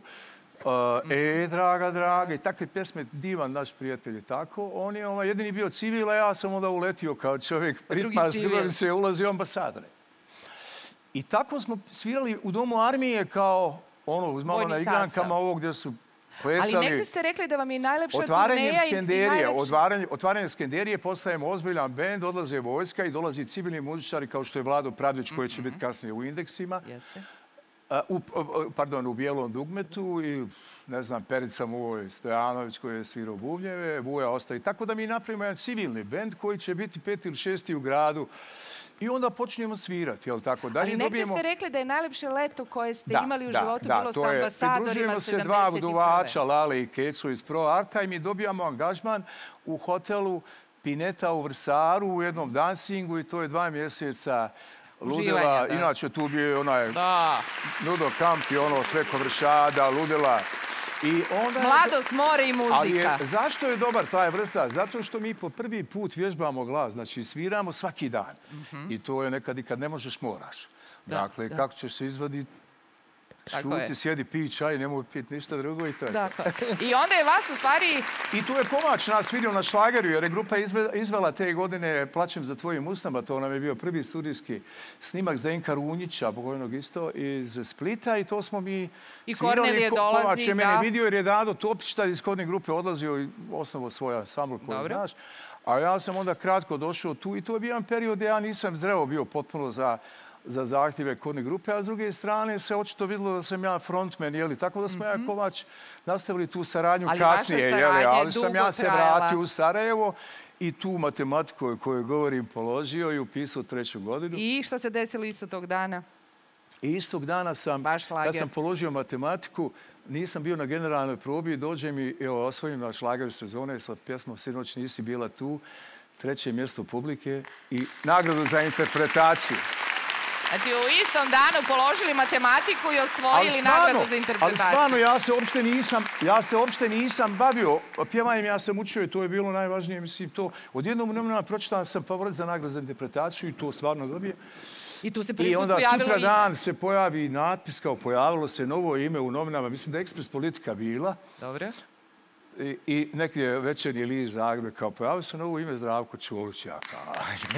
e, draga, draga, i takve pjesme, divan naš prijatelj je tako. On je jedini bio civil, a ja sam onda uletio kao čovjek, ritmar, se ulazio ambasadore. I tako smo svirali u Domu armije kao ono, uz malo na igrankama ovo gdje su plesali. Ali negdje ste rekli da vam je najlepša turneja i najlepša... Otvaranjem Skenderije postajemo ozbiljan bend, odlaze vojska i dolazi civilni muzičari kao što je Vlado Pravdić, koji će biti kasnije u Indeksima. Pardon, u Bijelom dugmetu i, ne znam, Perica Muvoj Stojanović koji je svirao bubnjeve, Vuja ostaje. Tako da mi napravimo jedan civilni bend koji će biti peti ili šesti u gradu. I onda počinjemo svirati, jel tako? Ali negdje ste rekli da je najlepše leto koje ste imali u životu bilo sa ambasadorima sedamdeset prve. Pridružujemo se dva vduvača, Lale i Kecu iz Pro Arta, i mi dobijamo angažman u hotelu Pineta u Vrsaru u jednom dansingu, i to je dva mjeseca ludila. Inače tu bio onaj Nudo Kamp i ono sve Kovršada, ludila. Mladost, more i muzika. Zašto je dobar taj vrsta? Zato što mi po prvi put vježbamo glas. Znači, sviramo svaki dan. I to je nekad i kad ne možeš, moraš. Dakle, kako ćeš se izvaditi? Šuti, sjedi, pij čaj, nemoj piti ništa drugo i to je. I onda je vas u stvari... I tu je Kovač nas vidio na šlageru, jer je grupa izvela te godine Plačem za tvojim usnama. To nam je bio prvi studijski snimak Zdenka Runjića, pokojnog isto, iz Splita, i to smo mi svirali. I Kornelije dolazi, da. Kovač je mene vidio jer je Dado Topić, tad iz Kodne grupe, odlazio i osnovo svoj ansambl koji znaš. A ja sam onda kratko došao tu i to je bio jedan period gdje ja nisam zreo bio potpuno za za zahtjeve Kodne grupe, a s druge strane se očito vidjelo da sam ja frontman, jeli, tako da smo ja i Kovač nastavili tu saradnju kasnije, jeli, ali sam ja se vratio u Sarajevo i tu matematiku o kojoj govorim položio i upisao treću godinu. I šta se desilo isto tog dana? I istog dana sam, ja sam položio matematiku, nisam bio na generalnoj probi, dođem i evo, osvojim na šlager sezone sa pjesmom Sinoć nisi bila tu, treće mjesto publike i nagradu za interpretaciju. Znači, u istom danu položili matematiku i osvojili nagradu za interpretaciju. Ali stvarno, ja se uopšte nisam, ja se uopšte nisam bavio pjevanjem, ja sam učio i to je bilo najvažnije, mislim, to. Od jednog vremena pročitan sam favorit za nagradu za interpretaciju i to stvarno dobije. I tu se prvi I put onda pojavilo sutra i... dan se pojavi natpis kao pojavilo se novo ime u novinama, mislim da je Ekspres Politika bila. Dobro. I, i neki večernji list Zagreb kao pojavilo se novo ime Zdravko Čolić. Ja kao...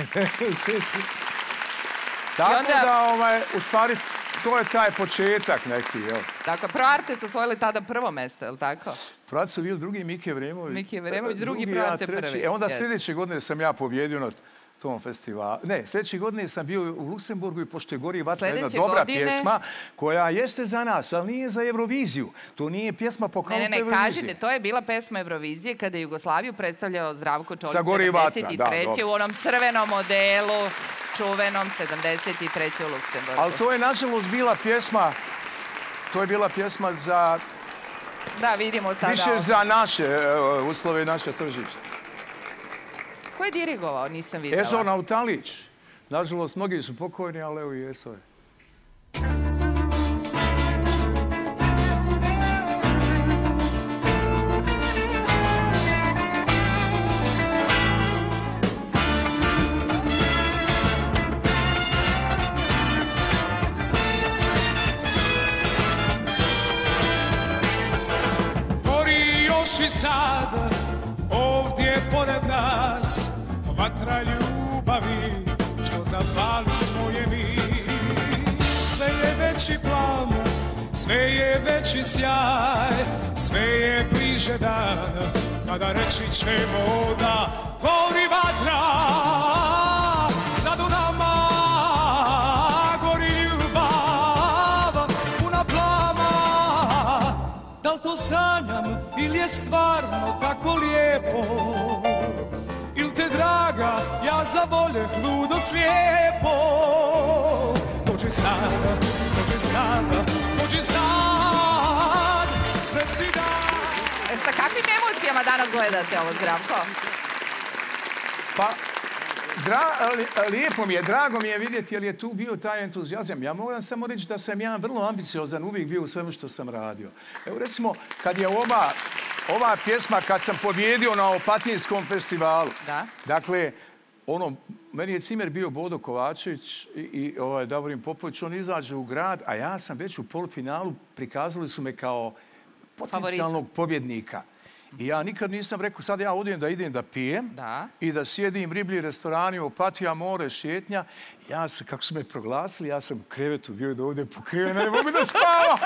Tako da, u stvari, to je taj početak neki, jel? Dakle, Pro Arte su osvojili tada prvo mjesto, je li tako? Pro Arte su bili drugi, Mike Vremović. Mike Vremović, drugi, Pro Arte prvi. E onda sljedeće godine sam ja pobjedio na tom festivalu. Ne, sljedeće godine sam bio u Luksemburgu i pošto je Gori vatra jedna dobra pjesma koja jeste za nas, ali nije za Euroviziju. To nije pjesma po kalupu Eurovizije. Ne, ne, kažite, to je bila pesma Eurovizije kada je Jugoslaviju predstavljao Zdravko Čolić sedamdeset treće u onom crvenom modelu, čuvenom sedamdeset treće u Luksemburgu. Ali to je nažalost bila pjesma, to je bila pjesma za... Da, vidimo sada. Više za naše uslove i naše tržište. Ko je dirigovao? Nisam vidjela. Ezo Nautalić. Nažalost, mnogi su pokojni, ali evo i Ezo je. Gori još i sad, ovdje pored nas, vatra ljubavi što zapali svoje mi. Sve je veći plan, sve je veći sjaj, sve je bliže dan kada reći ćemo da gori vatra. Sad u nama gori ljubav puna plama. Da li to sanjam ili je stvarno tako lijepo? Il te draga, ja zavoljeh ludo slijepo. dođi sad, dođi sad, dođi sad, reci da. E, sa kakvim emocijama danas gledate ovo, Zdravko? Pa, dra, lijepo mi je, drago mi je vidjeti, jer je tu bio taj entuzijazam. Ja moram samo reći da sam ja vrlo ambiciozan uvijek bio u svemu što sam radio. Evo recimo, kad je ova, ova pjesma, kad sam pobjedio na Opatijskom festivalu, da. Dakle, ono, meni je cimer bio Bodo Kovačević i, i ovaj, Davorin Popović, on izađe u grad, a ja sam već u polufinalu, prikazali su me kao potencijalnog Favorit. pobjednika. I ja nikad nisam rekao, sad ja odem da idem da pijem da. i da sjedim riblji restorani, Opatija, more, šetnja. Ja sam, kako su me proglasili, ja sam u krevetu bio da ovdje pokriven, ne mogu da spavam.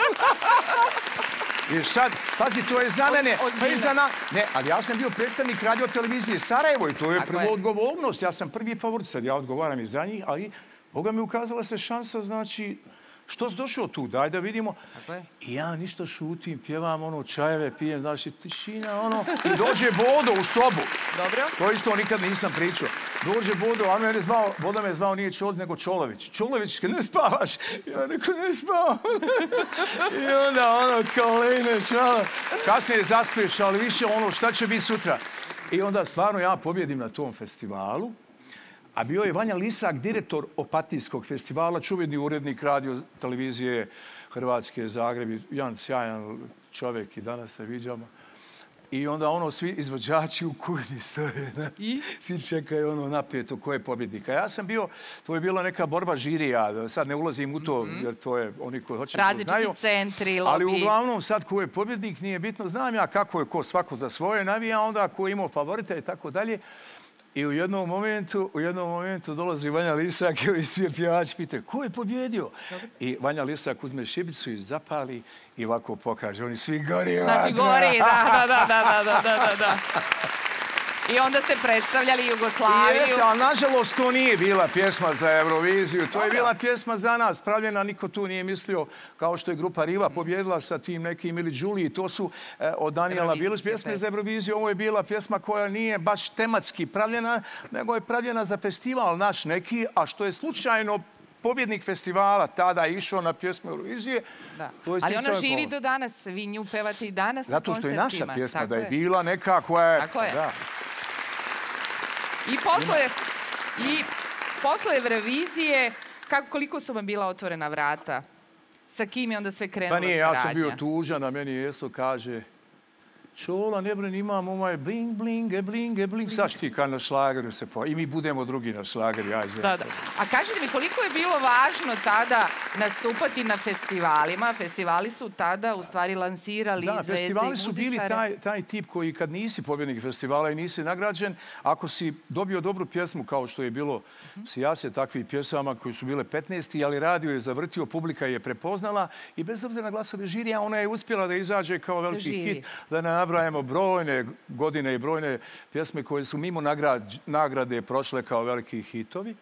I sad, pazi, to je za mene, pa i za na... Ne, ali ja sam bio predstavnik radio televizije Sarajevo i to je prvo odgovornost. Ja sam prvi favorit, sad ja odgovaram i za njih, ali Boga mi ukazala se šansa, znači, što si došao tu, daj da vidimo. I ja ništa šutim, pjevam ono, čajeve, pijem, znači, tišina, ono, i dođe Bodo u sobu. Dobro. To isto nikad nisam pričao. Dođe Bodo, a mene zvao, Bodo me zvao nije Čolić, nego Čolović. Čolović, ne spavaš? Ja neko ne spavam. I onda ono, kao lejne, čala. Kasnije zaspiješ, ali više ono, šta će biti sutra? I onda stvarno ja pobjedim na tom festivalu. A bio je Vanja Lisak, direktor Opatijskog festivala, čuveni urednik radio televizije Hrvatske, Zagreb, jedan sjajan čovjek i danas se viđamo. I onda ono, svi izvođači u kuhinji stoje. I? Svi čekaju ono napijeto ko je pobjednika. Ja sam bio, to je bila neka borba žirija, sad ne ulazim u to, mm-hmm. jer to je oni koji hoće to znaju. Različiti centri, lobi. Ali uglavnom sad ko je pobjednik nije bitno. Znam ja kako je ko svako za svoje navija, onda ko je imao favorita i tako dalje. I u jednom momentu, u jednom momentu dolazi Vanja Lisak i svi pjevači pitaju ko je pobjedio? Dobre. I Vanja Lisak uzme šibicu i zapali i ovako pokaže. Oni svi gori. Znači gori, da, da, da, da, da, da, da. I onda ste predstavljali Jugoslaviju. Jeste, ali nažalost to nije bila pjesma za Euroviziju. To je bila pjesma za nas. Pravljena, niko tu nije mislio, kao što je grupa Riva pobjedila sa tim nekim ili Đuliji. To su eh, od Danijela Bilić pjesme za Euroviziju. Ovo je bila pjesma koja nije baš tematski pravljena, nego je pravljena za festival naš neki, a što je slučajno pobjednik festivala tada je išao na pjesmu Eurovizije. Da. Ali ona živi do danas. Vi nju pevate i danas na koncertima. Zato što je naša pjesma, tako da je bila neka koja je... Tako je. Da. I posle, i posle Eurovizije, kako, koliko su vam bila otvorena vrata? Sa kim je onda sve krenula saradnja? Pa nije, ja sam bio tužan, a meni Jeso kaže Čola, ne brin, imam ovaj bling, bling, bling, bling. Sad ti kad na šlageru se po... I mi budemo drugi na šlageru, ja izvijem. Da, da. A kažete mi, koliko je bilo važno tada nastupati na festivalima? Festivali su tada u stvari lansirali da, zvezde i muzičare. festivali su bili taj, taj tip koji kad nisi pobjednik festivala i nisi nagrađen, ako si dobio dobru pjesmu kao što je bilo uh-huh. Sijase takvih pjesama koji su bile petnaesti, ali radio je zavrtio, publika je prepoznala i bez obzira na glasove žirija, ona je uspjela da izađe kao veliki Živi. hit, da ne nabrajemo brojne godine i brojne pjesme koje su mimo nagrad, nagrade prošle kao veliki hitovi.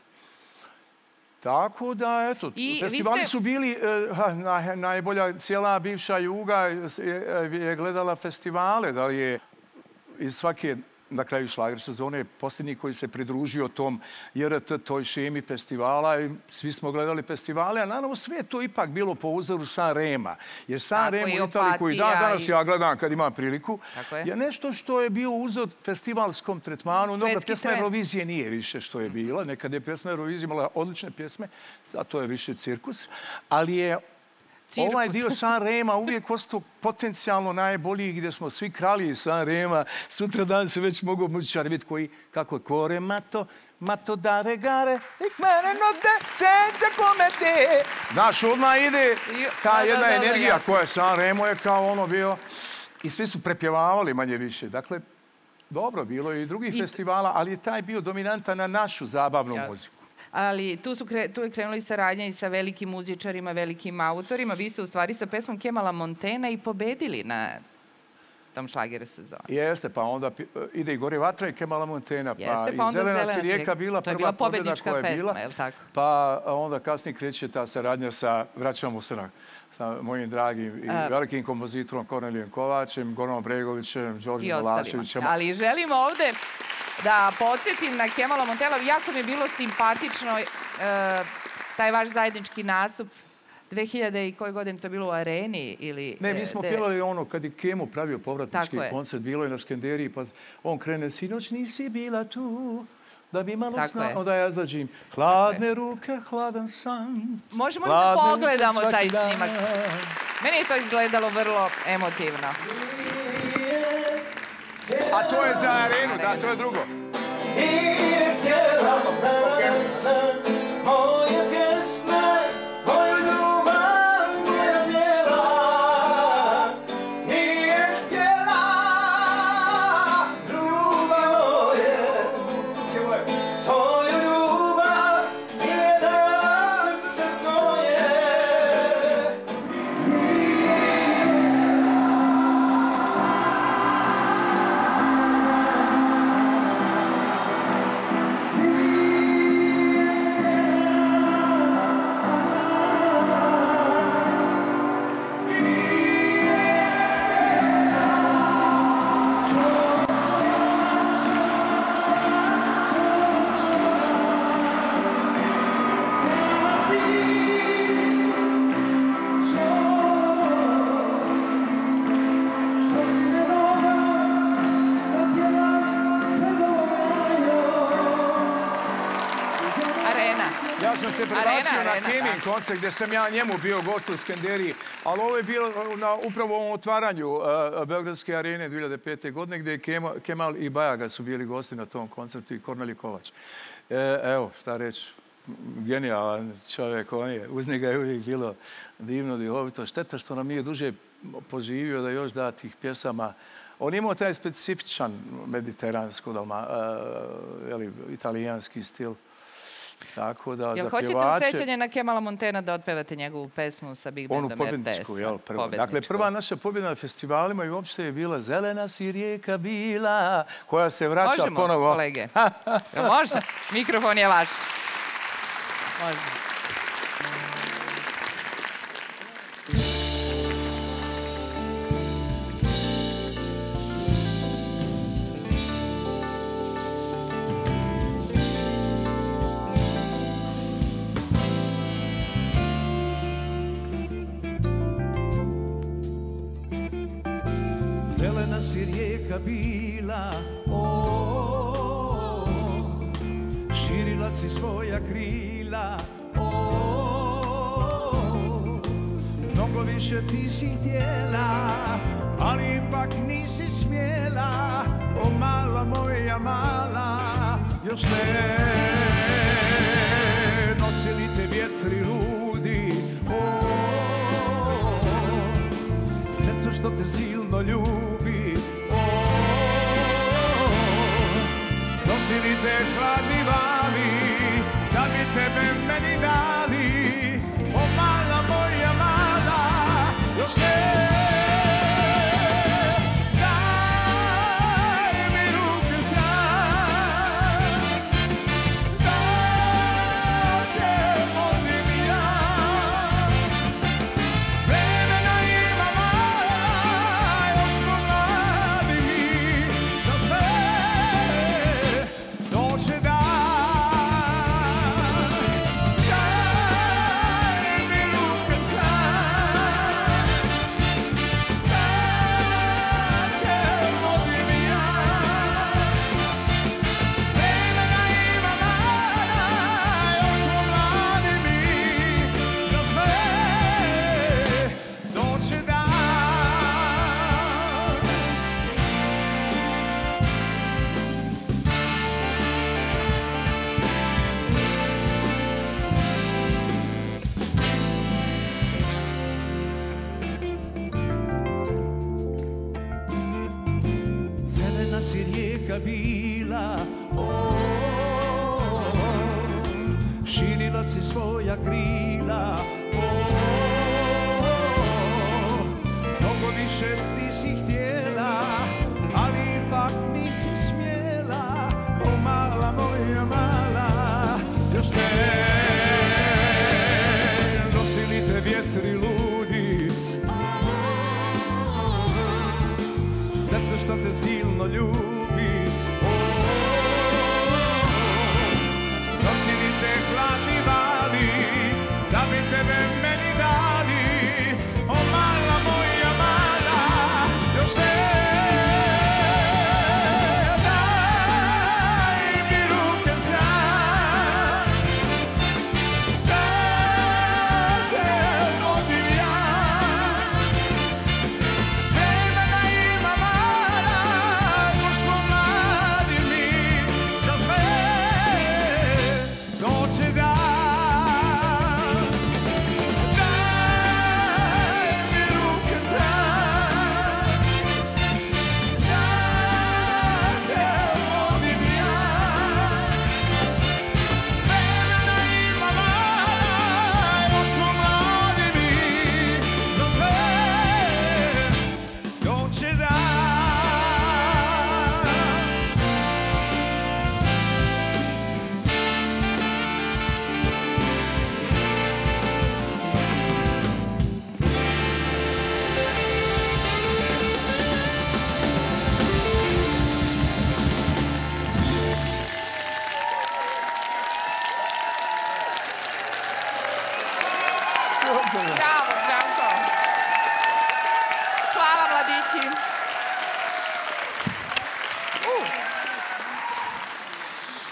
Tako da, eto, I festivali ste... su bili, eh, na, najbolja cijela bivša Juga je gledala festivale, da li je iz svake na kraju šlager sezone posljednji koji se pridružio tom J R T, toj šemi festivala i svi smo gledali festivale, a naravno sve je to ipak bilo po uzoru San Rema. Jer San Remo u Italiji koji dan, danas i... ja gledam kad imam priliku, je. je nešto što je bio uzor festivalskom tretmanu. Mnoga pjesma Eurovizije nije više što je bila. Nekad je pjesma Eurovizije imala odlične pjesme, zato je više cirkus. Ali je Cirkus. Ovaj dio San Rema uvijek ostao potencijalno najbolji gdje smo svi kralji San Rema. Sutra dan se već mogu muzičari vidjeti koji, kako je kore mato, mato da regare, ik mene note, senza come te. Znaš, odmah ide ta jedna da, da, da, energija da, koja je San Remo je kao ono bio. I svi su prepjevavali manje više. Dakle, dobro, bilo je i drugih I... festivala, ali je taj bio dominantan na našu zabavnu Jasne. muziku. Ali tu, su kre, tu je krenula i saradnja i sa velikim muzičarima, velikim autorima. Vi ste u stvari sa pesmom Kemala Montena i pobedili na tom šlageru sezoni. Jeste, pa onda ide i Gori vatra i Kemala Montena. Pa Jeste, pa onda Zelena si rijeka bila prva bila pobjeda koja je bila. Pesma, je li tako? Pa onda kasnije kreće ta saradnja sa, vraćamo se na, sa mojim dragim i A, velikim kompozitorom Kornelijem Kovačem, Goranom Bregovićem, Đorđem Valaševićem. Ali želimo ovde da podsjetim na Kemala Montela. Jako mi je bilo simpatično. E, taj vaš zajednički nastup dve hiljade i koje godine to bilo u Areni ili... Ne, mi smo pjevali ono kad je Kemo pravio povratnički koncert, bilo je na Skenderiji, pa on krene, sinoć nisi bila tu, da bi malo zna, onda ja zađim, hladne ruke, hladan san. Možemo li da pogledamo taj snimak? Meni je to izgledalo vrlo emotivno. A to je za Arenu, da, to je drugo. Moje pjesme, moju ljubav, moja djela, nije htjela ljubav moje, svoju ljubav nije dala srce svoje. Ja sam se prebacio na Kemin koncert gdje sam ja njemu bio gost u Skenderiji, ali ovo je bilo na upravo ovom otvaranju Beogradske arene dvije hiljade pete. godine gdje Kemal i Bajaga su bili gosti na tom koncertu i Kornelij Kovač. Evo, šta reći, genijalan čovjek, on je, uz njega je uvijek bilo divno, dihovito. Šteta što nam nije duže poživio da još da tih pjesama. On imao taj specifičan mediteransko-italijanski stil. Tako da, jel za hoćete pjevače... u sećanje na Kemala Montana da otpevate njegovu pesmu sa Big Bandom R T S-a? Onu pobjedničku, jel, prvo. Dakle, prva naša pobjeda na festivalima i uopšte je bila Zelena si rijeka bila, koja se vraća možemo, ponovo. Možemo, kolege. Može? Mikrofon je vaš. Može. Zelena si rijeka bila, o, širila si svoja krila, o, mnogo više ti si htjela, ali ipak nisi smjela, o mala moja mala, još ne nosili te vjetri ludi, o, srce što te silno ljubi, o, nosili te hladni vali, da bi tebe meni dali, o mala moja mala, još ne. Daj mi ruke sad, da te volim ja, vremena imamo. Si rijeka bila, o, širila si svoja krila, o, mnogo više ti si htjela, ali ipak nisi smjela, o mala moja mala, još ne nosili te vjetri ludi, srce što te silno ljubi, o, nosili te hladni vali,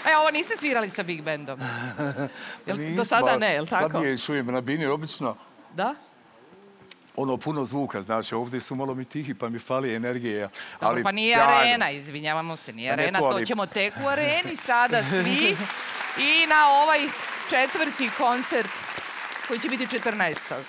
E, ovo niste svirali sa Big Bandom? Do sada ne, je li tako? Slabije čujem na bini, obično. Da? Ono, puno zvuka, znači, ovdje su malo mi tihi, pa mi fali energije. Dobro, pa nije arena, izvinjavamo se, nije arena, to ćemo tek u areni sada svi i na ovaj četvrti koncert koji će biti četrnaestog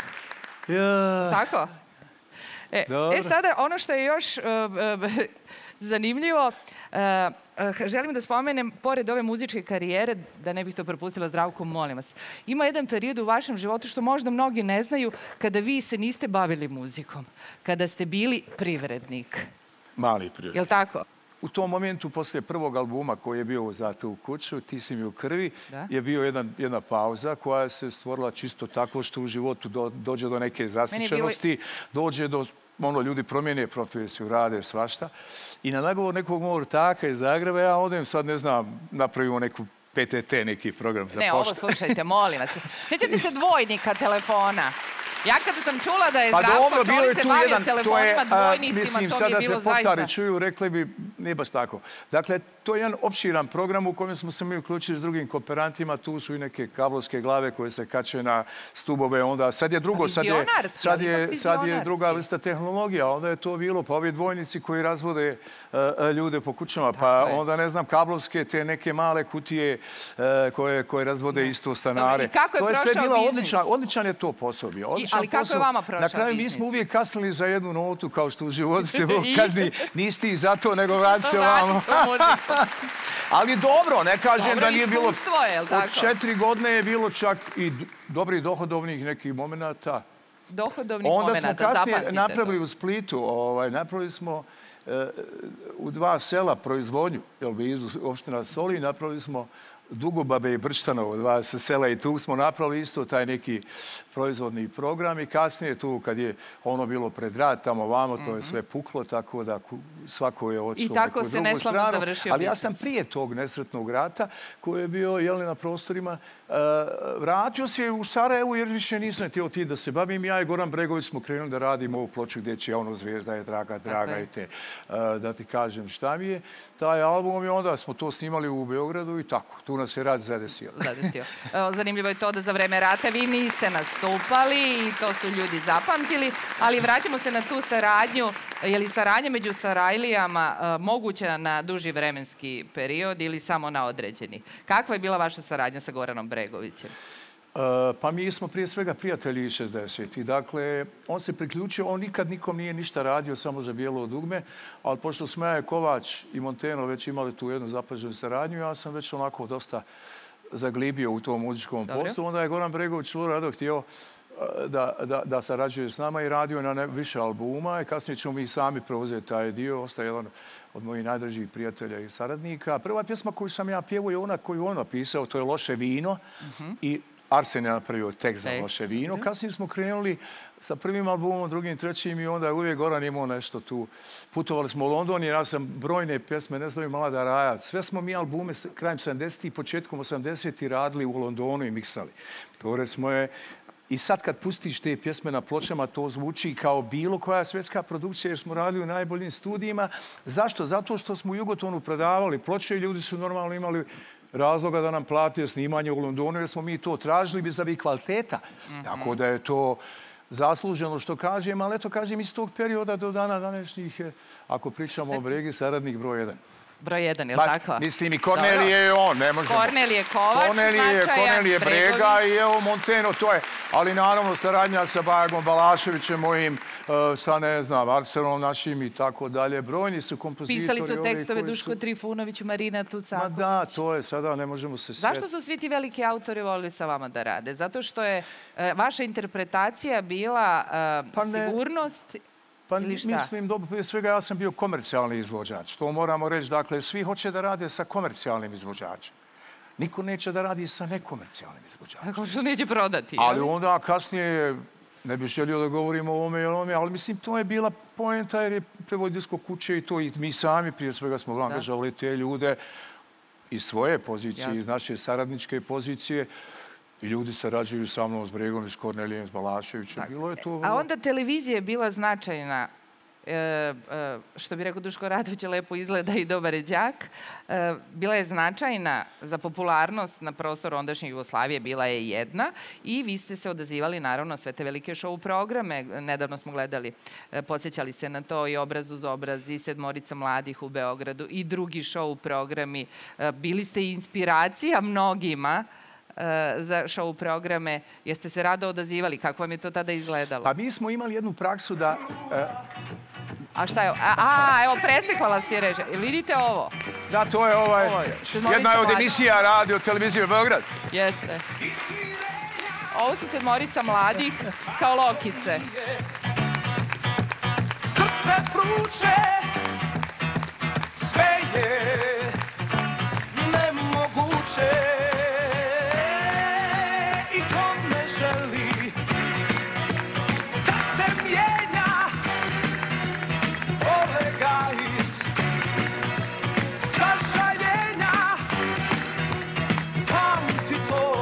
Tako? E, e sada, ono što je još uh, uh, zanimljivo, uh, uh, želim da spomenem, pored ove muzičke karijere, da ne bih to propustila, Zdravko, molim vas, ima jedan period u vašem životu što možda mnogi ne znaju, kada vi se niste bavili muzikom, kada ste bili privrednik. Mali privrednik. Je li tako? U tom momentu, poslije prvog albuma koji je bio Za tu kuću, Ti si mi u krvi, je bio jedan, jedna pauza koja se stvorila čisto tako što u životu do, dođe do neke zasićenosti, bilo... dođe do, ono, ljudi promijene profesiju, rade svašta. I na nagovor nekog mog ortaka iz Zagreba, ja odem sad, ne znam, napravimo neku P T T, neki program za ne, pošta. Ne, ovo slušajte, molim vas. Sjećate se dvojnika telefona? Ja kada sam čula da je Zdravko Čolić se bavio telefonima, dvojnicima, to mi je bilo zaista... Poštari čuju, rekli bi, nije baš tako. Dakle, to je jedan opširan program u kojem smo se mi uključili s drugim kooperantima. Tu su i neke kablovske glave koje se kače na stubove. Onda sad je drugo, sad je, sad je, sad je druga lista tehnologija. Onda je to bilo, pa ovi dvojnici koji razvode uh, ljude po kućama. Pa onda, ne znam, kablovske, te neke male kutije uh, koje, koje razvode isto stanare. I kako je to je prošao sve bilo biznis? Odličan, odličan je to posao bio. Ali kako je vama prošao biznis? Na kraju mi smo uvijek kasnili za jednu notu, kao što u životu ste Bog kazni. Nisi ti za to, nego vrati se ovamo. Ali dobro, ne kažem da nije bilo... Dobro iskustvo je, je li tako? Od četiri godine je bilo čak i dobrih dohodovnih nekih momenata. Dohodovnih momenata, zapamtite to. Onda smo kasnije napravili u Splitu, ovaj, napravili smo e, u dva sela proizvodnju, jel bi iz opština Soli, napravili smo Dugobabe i Brčtanovo, dva sela, i tu smo napravili isto taj neki proizvodni program i kasnije tu kad je ono bilo pred rad, tamo vamo, to je sve puklo, tako da svako je otišao i tako se neslavno završio. Ali ja sam prije tog nesretnog rata, koji je bio jeli, na prostorima, uh, vratio se u Sarajevu jer više nisam htio ti da se bavim. Ja i Goran Bregović smo krenuli da radimo ovu ploču gdje će ono Zvijezda je draga, draga i te, uh, da ti kažem šta mi je. Taj album i onda smo to snimali u Beogradu i tako. Tu nas je rad zadesio. Zadesio. Zanimljivo je to da za vreme rata vi niste nastupali i to su ljudi zapamtili, ali vratimo se na tu saradnju. Je li saradnja među Sarajlijama uh, moguća na duži vremenski period ili samo na određeni? Kakva je bila vaša saradnja sa Goranom Bregovićem? Uh, pa mi smo prije svega prijatelji šezdesetih. Dakle, on se priključio, on nikad nikom nije ništa radio, samo za Bijelo dugme, ali pošto smo ja, Kovač i Monteno već imali tu jednu zapaženu saradnju, ja sam već onako dosta zaglibio u tom muzičkom poslu. Onda je Goran Bregović vrlo rado htio da, da, da sarađuje s nama i radio na ne, više albuma i kasnije ćemo mi sami preuzeti taj dio. Ostaje jedan od mojih najdražih prijatelja i saradnika. Prva pjesma koju sam ja pjevao je ona koju on napisao, to je Loše vino. Uh-huh. I Arsen je napravio tekst za Loše vino. Uh-huh. Kasnije smo krenuli sa prvim albumom, drugim, trećim i onda je uvijek Goran imao nešto tu. Putovali smo u London i ja sam brojne pjesme, ne znam, Mlada raja. Sve smo mi albume krajem sedamdesetih i početkom osamdesetih radili u Londonu i miksali. To recimo je... I sad kad pustiš te pjesme na pločama, to zvuči kao bilo koja svjetska produkcija jer smo radili u najboljim studijima. Zašto? Zato što smo u Jugotonu prodavali ploče i ljudi su normalno imali razloga da nam plate snimanje u Londonu jer smo mi to tražili vis-a-vis kvaliteta. Mm-hmm. Tako da je to zasluženo što kažem, ali eto kažem iz tog perioda do dana današnjih, ako pričamo o Bregi, saradnik broj jedan. Broj jedan, je li tako? Mislim, i Kornelije je on, ne možemo. Kornelije Kovač, Kornelije, Kornelije Brega i evo Monteno, to je. Ali naravno saradnja sa Bajagom Balaševićem, mojim, uh, sa ne znam, Arsenom našim i tako dalje. Brojni su kompozitori. Pisali su tekstove Duško su... Trifunović, Marina Tucaković. Ma da, to je, sada ne možemo se sve... Zašto su svi ti veliki autori volili sa vama da rade? Zato što je uh, vaša interpretacija bila uh, pa sigurnost... Pa mislim, dobro, prije svega ja sam bio komercijalni izvođač. To moramo reći. Dakle, svi hoće da rade sa komercijalnim izvođačem. Niko neće da radi sa nekomercijalnim izvođačem. Kako što neće prodati? Ali onda kasnije, ne bih želio da govorimo o ovome i o ovome, ali mislim, to je bila poenta jer je prevodijsko kuće i to i mi sami prije svega smo angažovali te ljude iz svoje pozicije, iz naše saradničke pozicije. I ljudi sarađuju sa mnom s Bregom, s Kornelijem, s Balaševićem. Bilo je to... A onda televizija je bila značajna što bi rekao Duško Radović, lepo izgleda i dobar je đak, bila je značajna za popularnost na prostoru ondašnje Jugoslavije, bila je jedna i vi ste se odazivali naravno sve te velike show programe. Nedavno smo gledali, podsjećali se na to i Obraz uz obraz i Sedmorica mladih u Beogradu i drugi show programi. Bili ste inspiracija mnogima za show programe. Jeste se rado odazivali? Kako vam je to tada izgledalo? Pa mi smo imali jednu praksu da... A šta je? A, evo, presekla vas je reža. Vidite ovo? Da, to je ovaj... Jedna je od emisija radio televizije Beograd. Jeste. Ovo su Sedmorica mladih kao Lokice. Srce pruče, sve je nemoguće. I ko ne želi da se mijenja, olega iz sažaljenja. Pamti to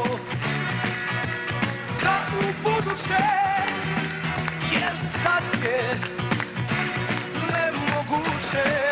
za ubuduće, jer sad je nemoguće.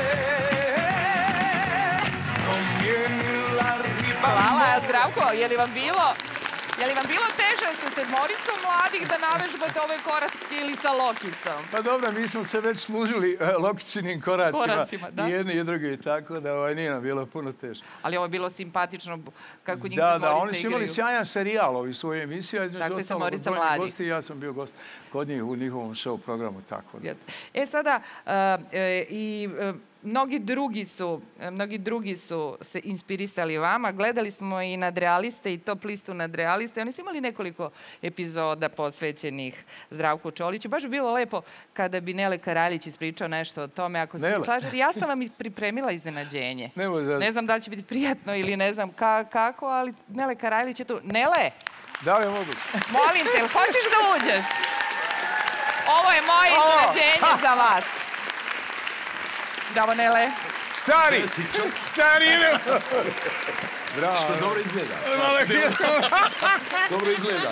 Hvala, Zdravko. Je li vam bilo... Je li vam bilo teže sa Sedmoricom mladih da navežbate ove korake ili sa Lokicom? Pa dobro, mi smo se već služili Lokicinim koracima. I jedni i drugi, tako da nije nam bilo puno teže. Ali ovo je bilo simpatično kako njih Sedmorica igraju. Da, da, oni su imali sjajan serijal ovi svoje emisije. Dakle, Sedmorica mladih. Gosti i ja sam bio gost kod njih u njihovom show programu, tako da. E sada, i... Mnogi drugi su, mnogi drugi su se inspirisali vama. Gledali smo i Nadrealiste i Top listu Nadrealiste. Oni su imali nekoliko epizoda posvećenih Zdravku Čoliću. Baš bi bilo lepo kada bi Nele Karaljić ispričao nešto o tome. Ako se slažete, ja sam vam pripremila iznenađenje. Ne znam da li će biti prijatno ili ne znam kako, ali Nele Karaljić je tu. Nele! Da li je moguće? Molim te, hoćeš da uđeš? Ovo je moje iznenađenje za vas. Bravo, Nele. Stari! Stari, idemo! Bravo. Što dobro izgleda. Dobro izgleda.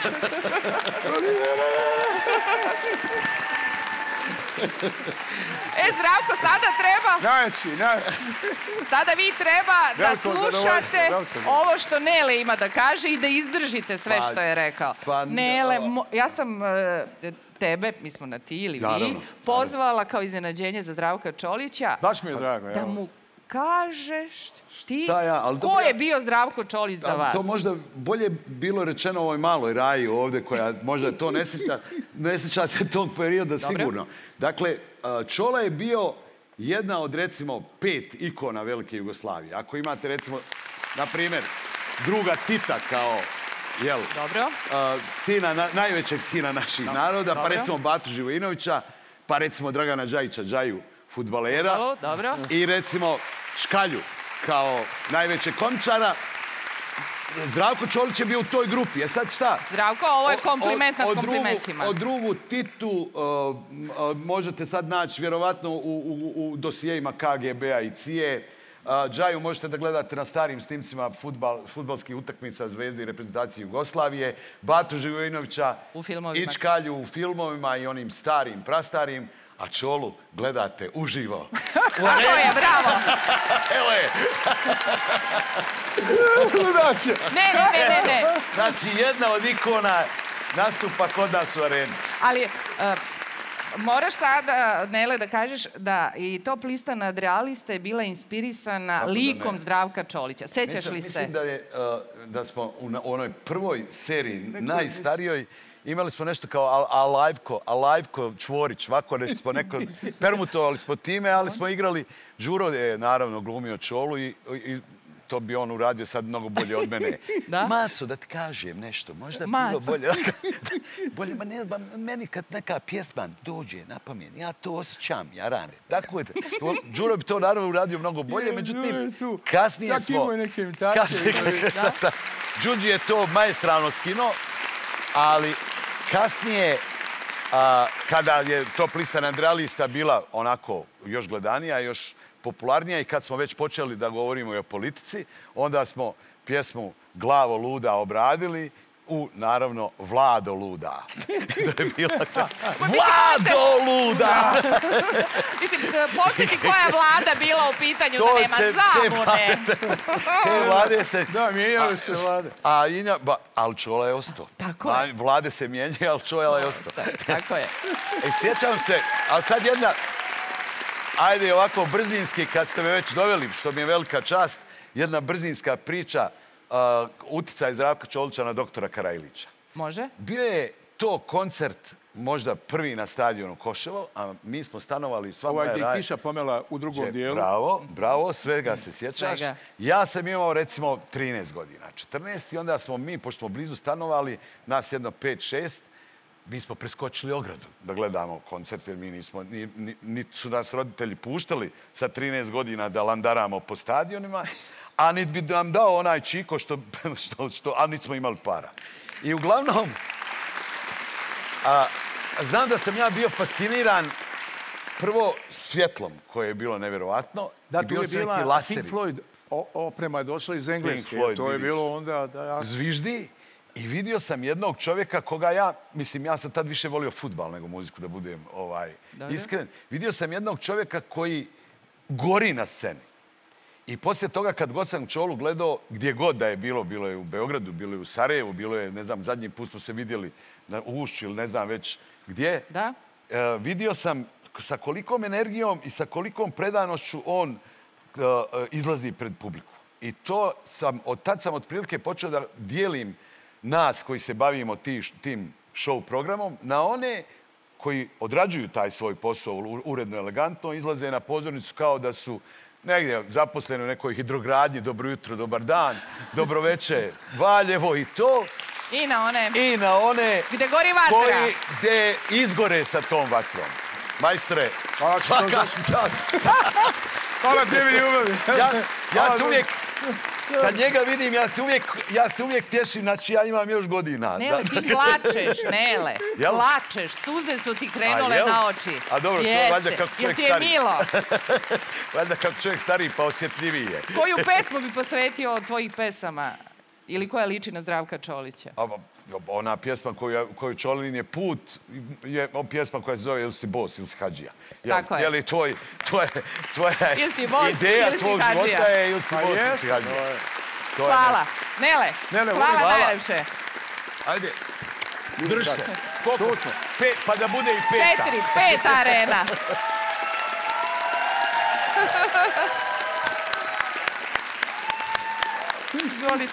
E, Zdravko, sada treba... Najveći, najveći. Sada vi treba da slušate ovo što Nele ima da kaže i da izdržite sve što je rekao. Nele, ja sam... tebe, mi smo na ti ili vi, pozvala kao iznenađenje za Zdravka Čolića. Baš mi je drago, evo. Da mu kažeš ti ko je bio Zdravko Čolić za vas. To možda bolje bilo rečeno ovoj maloj Raji ovdje koja možda to ne sjeća, ne sjeća se tog perioda sigurno. Dakle, Čola je bio jedna od recimo pet ikona velike Jugoslavije. Ako imate recimo, na primjer, druga Tita kao Jel, sina, najvećeg sina naših naroda, pa recimo Batu Živojinovića, pa recimo Dragana Đajića, Đaju, fudbalera, i recimo Škalju kao najvećeg komičara. Zdravko Čolić je bio u toj grupi. E sad šta? Zdravko, ovo je kompliment nad komplimentima. Od drugu Titu možete sad naći vjerovatno u dosijejima K G B-a i C I E. Đaju možete da gledate na starim snimcima fudbalskih utakmica Zvezde i reprezentacije Jugoslavije, Batu Živojinovića i Čkalju u filmovima i onim starim, prastarim, a Čolu gledate uživo. Tako je, bravo! Evo je! Ne, ne, ne, ne. Znači, jedna od ikona nastupa kod nas u areni. Ali... Moraš sada, Nele, da kažeš da i Top lista Nadrealiste je bila inspirisana likom Zdravka Čolića. Sećaš li se? Mislim da smo u onoj prvoj seriji, najstarijoj, imali smo nešto kao Alajvko, Alajvko Čvorić, ovako nešto smo neko, permutovali smo time, ali smo igrali, Đuro je naravno glumio Čolu i to bi on uradio sad mnogo bolje od mene. Maco, da ti kažem nešto, možda bi bilo bolje. Bolje, ma ne, meni kad neka pjesma dođe na pamet, ja to osjećam, ja rane. Tako je, Đuro bi to naravno uradio mnogo bolje, međutim, kasnije smo... Đuđi je to maestralno skinuo, ali kasnije, kada je Top lista Nadrealista bila onako još gledanija, još popularnija i kad smo već počeli da govorimo i o politici, onda smo pjesmu Glavo luda obradili u, naravno, Vlado luda. To je bila čak... Vlado luda! Mislim, podsjeti koja vlada bila u pitanju da nema zabune. Te vlade se... Da, mijenjaju se vlade. A Inja, ali Čola je ostao. Tako je. Vlade se mijenjaju, ali Čola je ostao. Tako je. E, sjećam se, ali sad jedna... Ajde, ovako brzinski, kad ste me već doveli, što mi je velika čast, jedna brzinska priča, uh, uticaj Zdravka Čolića na doktora Karajlića. Može? Bio je to koncert možda prvi na stadionu Koševo, a mi smo stanovali... Ovaj gdje je kiša pomela u drugom dijelu. Bravo, bravo, svega se sjećaš. Svega. Ja sam imao recimo trinaest godina, četrnaest i onda smo mi, pošto smo blizu stanovali, nas jedno pet šest, mi smo preskočili ogradu da gledamo koncert, jer mi nismo, ni, ni, niti su nas roditelji puštali sa trinaest godina da landaramo po stadionima, a niti bi nam dao onaj čiko što, što, što a niti smo imali para. I uglavnom, a, znam da sam ja bio fasciniran prvo svjetlom, koje je bilo nevjerovatno. Da, i tu je bila laseri. Pink Floyd oprema je došla iz Engleske. Floyd, to je vidiš. bilo onda... Da ja... Zviždi. I vidio sam jednog čovjeka koga ja, mislim, ja sam tad više volio fudbal nego muziku, da budem ovaj, iskren. Vidio sam jednog čovjeka koji gori na sceni. I poslije toga, kad god sam Čolu gledao, gdje god da je bilo, bilo je u Beogradu, bilo je u Sarajevu, bilo je, ne znam, zadnji put smo se vidjeli na Ušću ili ne znam već gdje. Da. E, vidio sam sa kolikom energijom i sa kolikom predanošću on e, izlazi pred publiku. I to sam, od tad sam otprilike počeo da dijelim nas koji se bavimo ti, tim show programom na one koji odrađuju taj svoj posao uredno, elegantno, izlaze na pozornicu kao da su negdje zaposleni u nekoj hidrogradnji, dobro jutro, dobar dan, dobro večer, Valjevo i to. I na one... I na one... Gde gori vatra. Koji gde izgore sa tom vatrom. Majstore, svaka čast. Hvala tebi, ljubavi. Ja, ja se uvijek... Kad njega vidim, ja se uvijek, ja se uvijek tješim, znači ja imam još godina. Nele, ti plačeš, Nele. Jel? Plačeš, suze su ti krenule A, na oči. A dobro, to Jeste. valjda kako čovjek Jel ti je stari. milo? Valjda kako čovjek stari pa osjetljiviji je. Koju pesmu bi posvetio od tvojih pesama? Ili koja liči na Zdravka Čolića? A, ona pjesma koju, koju Čolin je put, je pjesma koja se zove Ili si bos, ili si hađija. Tako je. Cijeli tvoj, tvoje, tvoja Ili si bos, ideja ili si tvog hađija. života je ili si bos, ili si hađija. To je Hvala. Nele, Nele, hvala hvala. najlepše. Ajde, drž se. Koliko smo? Pet, pa da bude i peta. Četiri, peta arena. Izvolite.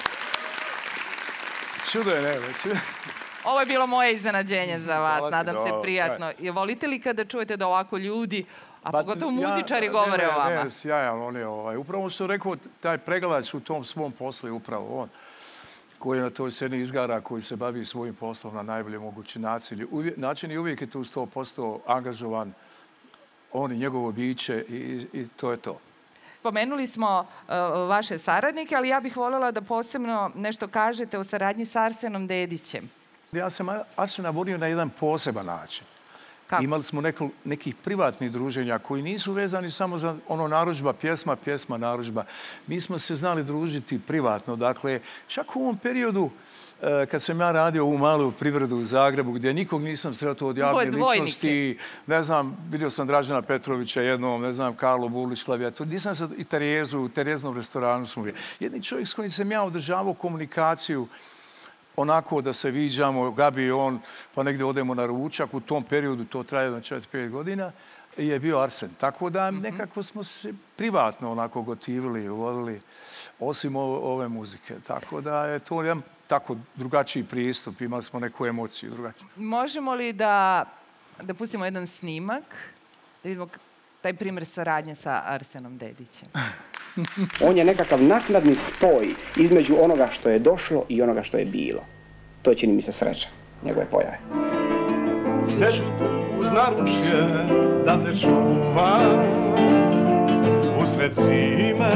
Čudo je, Nele, čudo. Ovo je bilo moje iznenađenje za vas, Hvala ti, nadam se dobro, prijatno. I volite li kada čujete da ovako ljudi, a Pa, pogotovo ja- muzičari ne, govore ne, o vama? Ne, sjajan, on je ovaj, upravo što je rekao, taj pregalač u tom svom poslu je upravo on, koji je na toj sceni izgara, koji se bavi svojim poslom na najbolje mogući način. Uvijek, način i uvijek je tu sto posto angažovan, on i njegovo biće i, i to je to. Pomenuli smo uh, vaše saradnike, ali ja bih voljela da posebno nešto kažete o saradnji s Arsenom Dedićem. Ja sam Arsena volio na jedan poseban način. Kako? Imali smo neko, nekih privatnih druženja koji nisu vezani samo za ono narudžba, pjesma, pjesma, narudžba. Mi smo se znali družiti privatno. Dakle, čak u ovom periodu e, kad sam ja radio u malu privredu u Zagrebu, gdje nikog nisam sretao od javne ličnosti, ne znam, vidio sam Dražena Petrovića jednom, ne znam, Karlo Bulić, klavijatur, nisam sad i Terezu, u Tereznom restoranu smo bili. Jedni čovjek s kojim sam ja održavao komunikaciju, onako da se viđamo, Gabi i on, pa negdje odemo na ručak. U tom periodu, to traje na četiri pet godina, je bio Arsen. Tako da nekako smo se privatno onako gotivili, vodili, osim ove muzike. Tako da je to jedan tako drugačiji pristup, imali smo neku emociju drugačiju. Možemo li da, da pustimo jedan snimak, da vidimo taj primjer saradnje sa Arsenom Dedićem? On je nekakav naknadni spoj između onoga što je došlo i onoga što je bilo. To čini mi se sreća, njegove pojave. Sreću uz naručje da te čuva usred zime.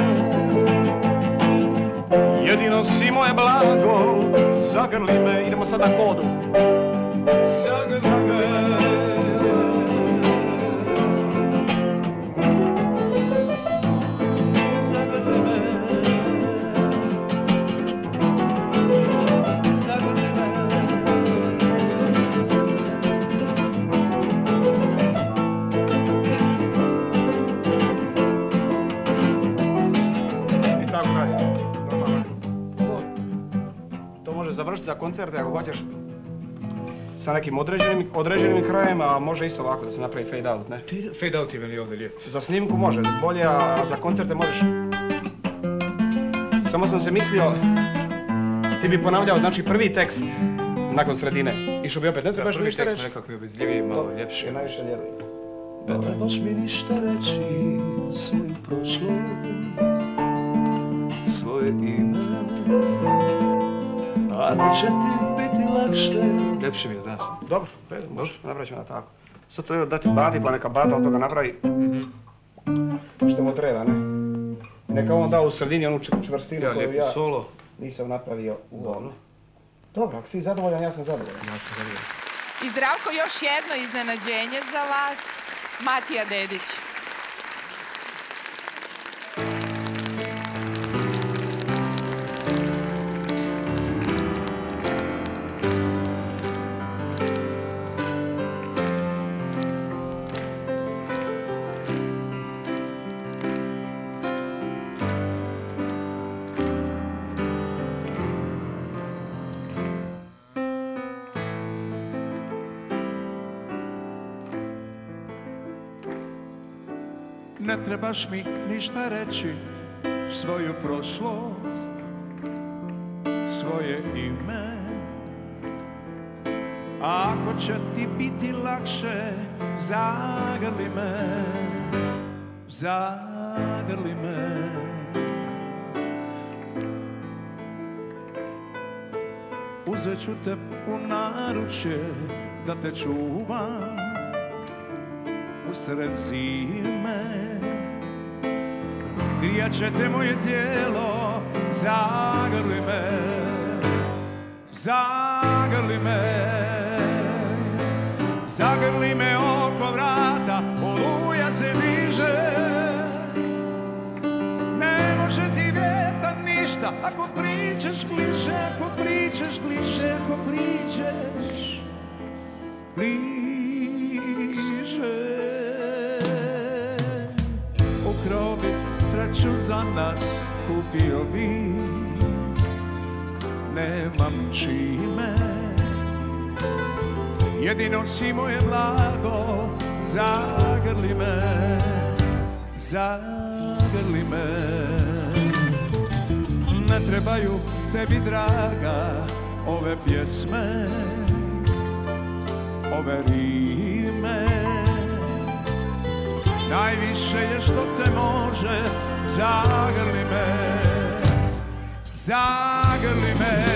Jedino si moje blago, zagrli me, idemo sad na kodu. Zagrli me. Zagrli me. Zagrli me. završiti za koncerte ako hoćeš sa nekim određenim, određenim krajima, a može isto ovako da se napravi fade out, ne? Fade out je meni ovdje lijepo. Za snimku može, bolje, a za koncerte možeš. Samo sam se mislio, ti bi ponavljao, znači, prvi tekst nakon sredine. Išao bi opet, ne trebaš mi ništa reći? Prvi tekst nekako bi vidljiviji, malo ljepši. Je najviše lijevi. Ne trebaš mi ništa reći, svoju prošlost, svoje ime. Ako će ti biti lakše... Ljepši mi je, znaš. Dobro, redu, može, napravit ćemo na tako. Sad treba dati Bati, pa neka Bata od toga napravi što mu treba, ne? Neka on da u sredini onu čvrstinu koju ja nisam napravio u ono. Dobro, ako si zadovoljan, ja sam zadovoljan. Ja sam zadovoljan. I Zdravko, još jedno iznenađenje za vas. Matija Dedić. Ne trebaš mi ništa reći, svoju prošlost, svoje ime. Ako će ti biti lakše, zagrli me, zagrli me. Uzet ću te u naručje da te čuvam usred zime. Grijat će te moje tijelo, zagrli me, zagrli me. Zagrli me oko vrata, oluja se diže. Ne može ti vjetar ništa, ako pričaš bliže, ako pričaš bliže, ako pričaš bliže. Ukrao bi sreću za nas, kupio bi, nemam čime. Jedino si moje blago, zagrli me, zagrli me. Ne trebaju tebi, draga, ove pjesme, ove rime. Najviše je što se može, zagrli me, zagrli me.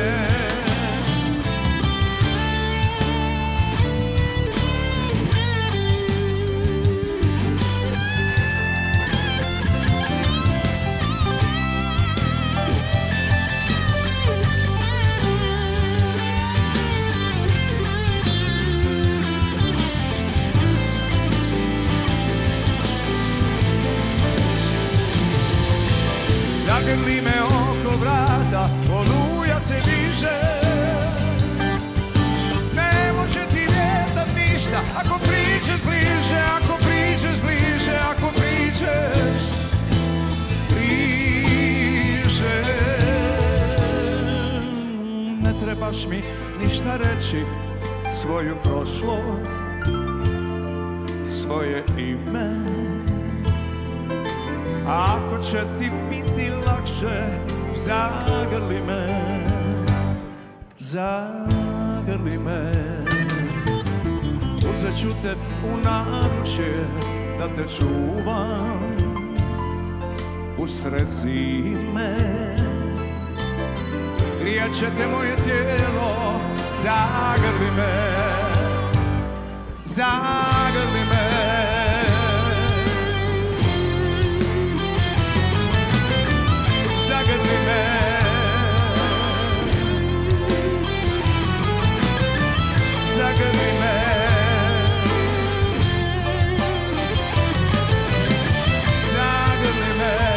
Zagrli me oko vrata, oluja se diže. Ne može ti vjetar ništa, ako pričaš bliže, ako pričaš bliže, ako pričaš bliže. Ne trebaš mi ništa reći, svoju prošlost, svoje ime. Ako će ti biti lakše, zagrli me, zagrli me. Uzet ću te u naručje da te čuvam usred zime. Grijat će te moje tijelo, zagrli me, zagrli me. Zagrli me, zagrli me, zagrli me.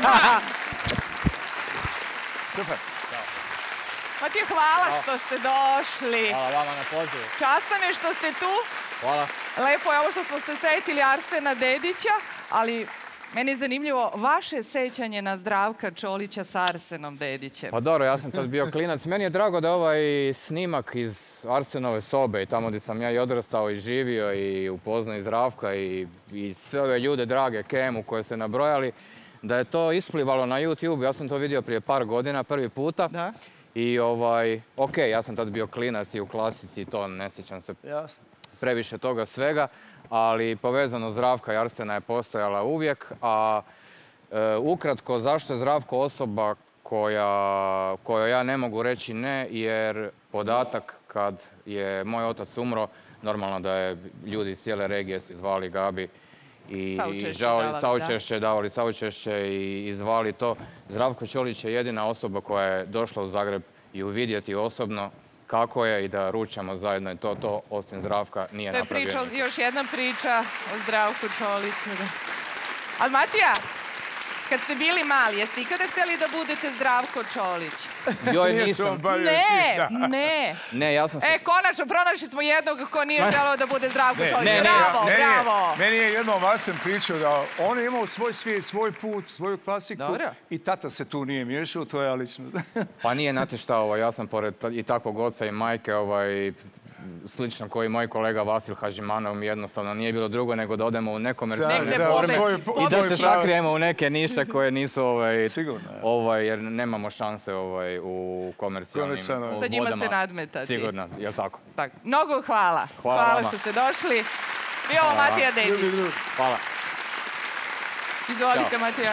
Super. Matija, hvala što ste došli. Hvala vama na pozivu. Čast nam je što ste tu. Hvala. Lepo je ovo što smo se setili Arsena Dedića, ali meni je zanimljivo vaše sećanje na Zdravka Čolića s Arsenom Dedićem. Pa dobro, ja sam tad bio klinac. Meni je drago da ovaj snimak iz Arsenove sobe i tamo gdje sam ja i odrastao i živio i upoznao i Zdravka i, i sve ove ljude drage Kemu koje se nabrojali, da je to isplivalo na YouTube. Ja sam to vidio prije par godina, prvi puta. Da. I ovaj, ok, ja sam tad bio klinac i u klasici i to ne sjećam se Jasno. previše toga svega, ali povezano Zdravka i Arsena je postojala uvijek, a e, ukratko zašto je Zdravko osoba koja, kojoj ja ne mogu reći ne, jer podatak kad je moj otac umro, normalno da je ljudi iz cijele regije se zvali Gabi i saučešće, davali saučešće i, i zvali to. Zdravko Čolić je jedina osoba koja je došla u Zagreb i uvidjeti osobno kako je i da ručamo zajedno i to, to osim Zdravka nije napravio. To je priča, još jedna priča o Zdravku Čoliću. Ali Matija, kad ste bili mali, jeste ikada htjeli da budete Zdravko Čolić? Joj, nisam. Ne, ne. Ne, ja sam se... E, konačno, pronašli smo jednog ko nije želeo da bude Zdravko Čolić. Ne, bravo, ne, bravo. Meni je jednom Arsen pričao da on je imao svoj svijet, svoj put, svoju klasiku. Dobro. I tata se tu nije miješao, to je ja lično. Pa nije, znate šta, ovaj, ja sam pored i takvog oca i majke, ovaj, slično koji moj kolega Vasil Hažimanov, mi jednostavno nije bilo drugo nego da odemo u nekomercijalne forme i da se sakrijemo u neke niše koje nisu ovaj, ovaj, jer nemamo šanse ovaj, u komercijalnim vodama. Sa njima se nadmetati. Sigurno, je li tako? Tak. Mnogo hvala. Hvala, hvala vama. što ste došli. I ovo Matija Dedić. Hvala. Izvolite, Ćao. Matija.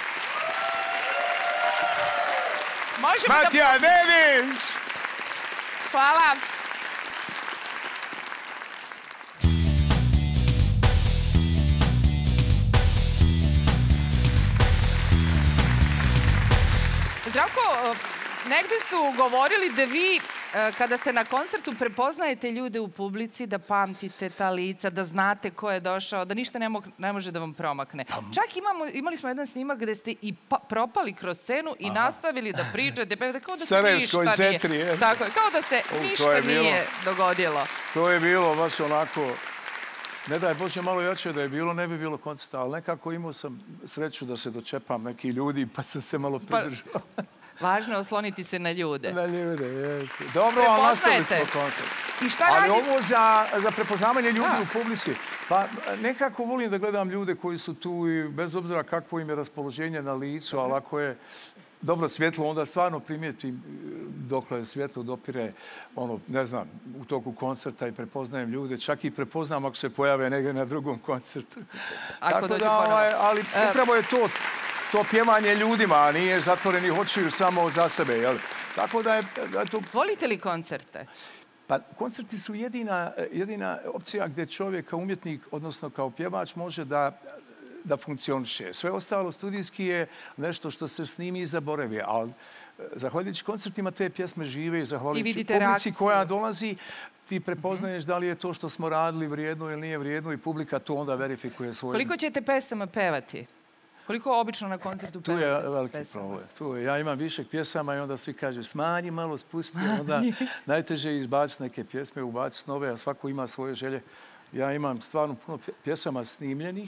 Možemo Matija da... Dedić! Hvala. Zdravko, negde su govorili da vi, kada ste na koncertu, prepoznajete ljude u publici, da pamtite ta lica, da znate ko je došao, da ništa ne, mo ne može da vam promakne. Čak imamo, imali smo jedan snimak gde ste i pa, propali kroz scenu i Aha. nastavili da pričate, pa kao da se ništa nije. Centri, Tako je, kao da se U, ništa bilo, nije dogodilo. To je bilo baš onako... Ne daj Bože, malo jače da je bilo, ne bi bilo koncerta, ali nekako imao sam sreću da se dočepam neki ljudi, pa sam se malo pridržao. Pa, važno je osloniti se na ljude. Na ljude, jeste. Dobro, ali nastavili smo koncert. I šta ali radi... ovo za, za prepoznavanje ljudi A. u publici, pa nekako volim da gledam ljude koji su tu i bez obzira kakvo im je raspoloženje na licu, ali ako je dobro svjetlo, onda stvarno primijetim dokle je svjetlo dopire, ono, ne znam, u toku koncerta i prepoznajem ljude, čak i prepoznam ako se pojave negdje na drugom koncertu. Ako Tako da, ovaj, ali upravo je to, to pjevanje ljudima, a nije zatvorenih očiju samo za sebe, jel? Tako da je... Da to... Volite li koncerte? Pa koncerti su jedina, jedina opcija gdje čovjek kao umjetnik, odnosno kao pjevač, može da da funkcioniše. Sve ostalo studijski je nešto što se snimi i zaboravi, ali zahvaljujući koncertima te pjesme žive i zahvaljujući publici koja dolazi, ti prepoznaješ da li je to što smo radili vrijedno ili nije vrijedno i publika to onda verifikuje svoje... Koliko ćete pesama pevati? Koliko obično na koncertu pevate? Tu je veliki problem. Tu je. Ja imam višek pjesama i onda svi kažu smanji malo, spusti, onda najteže je izbaciti neke pjesme, ubaciti nove, a svako ima svoje želje. Ja imam stvarno puno pjesama snimljenih.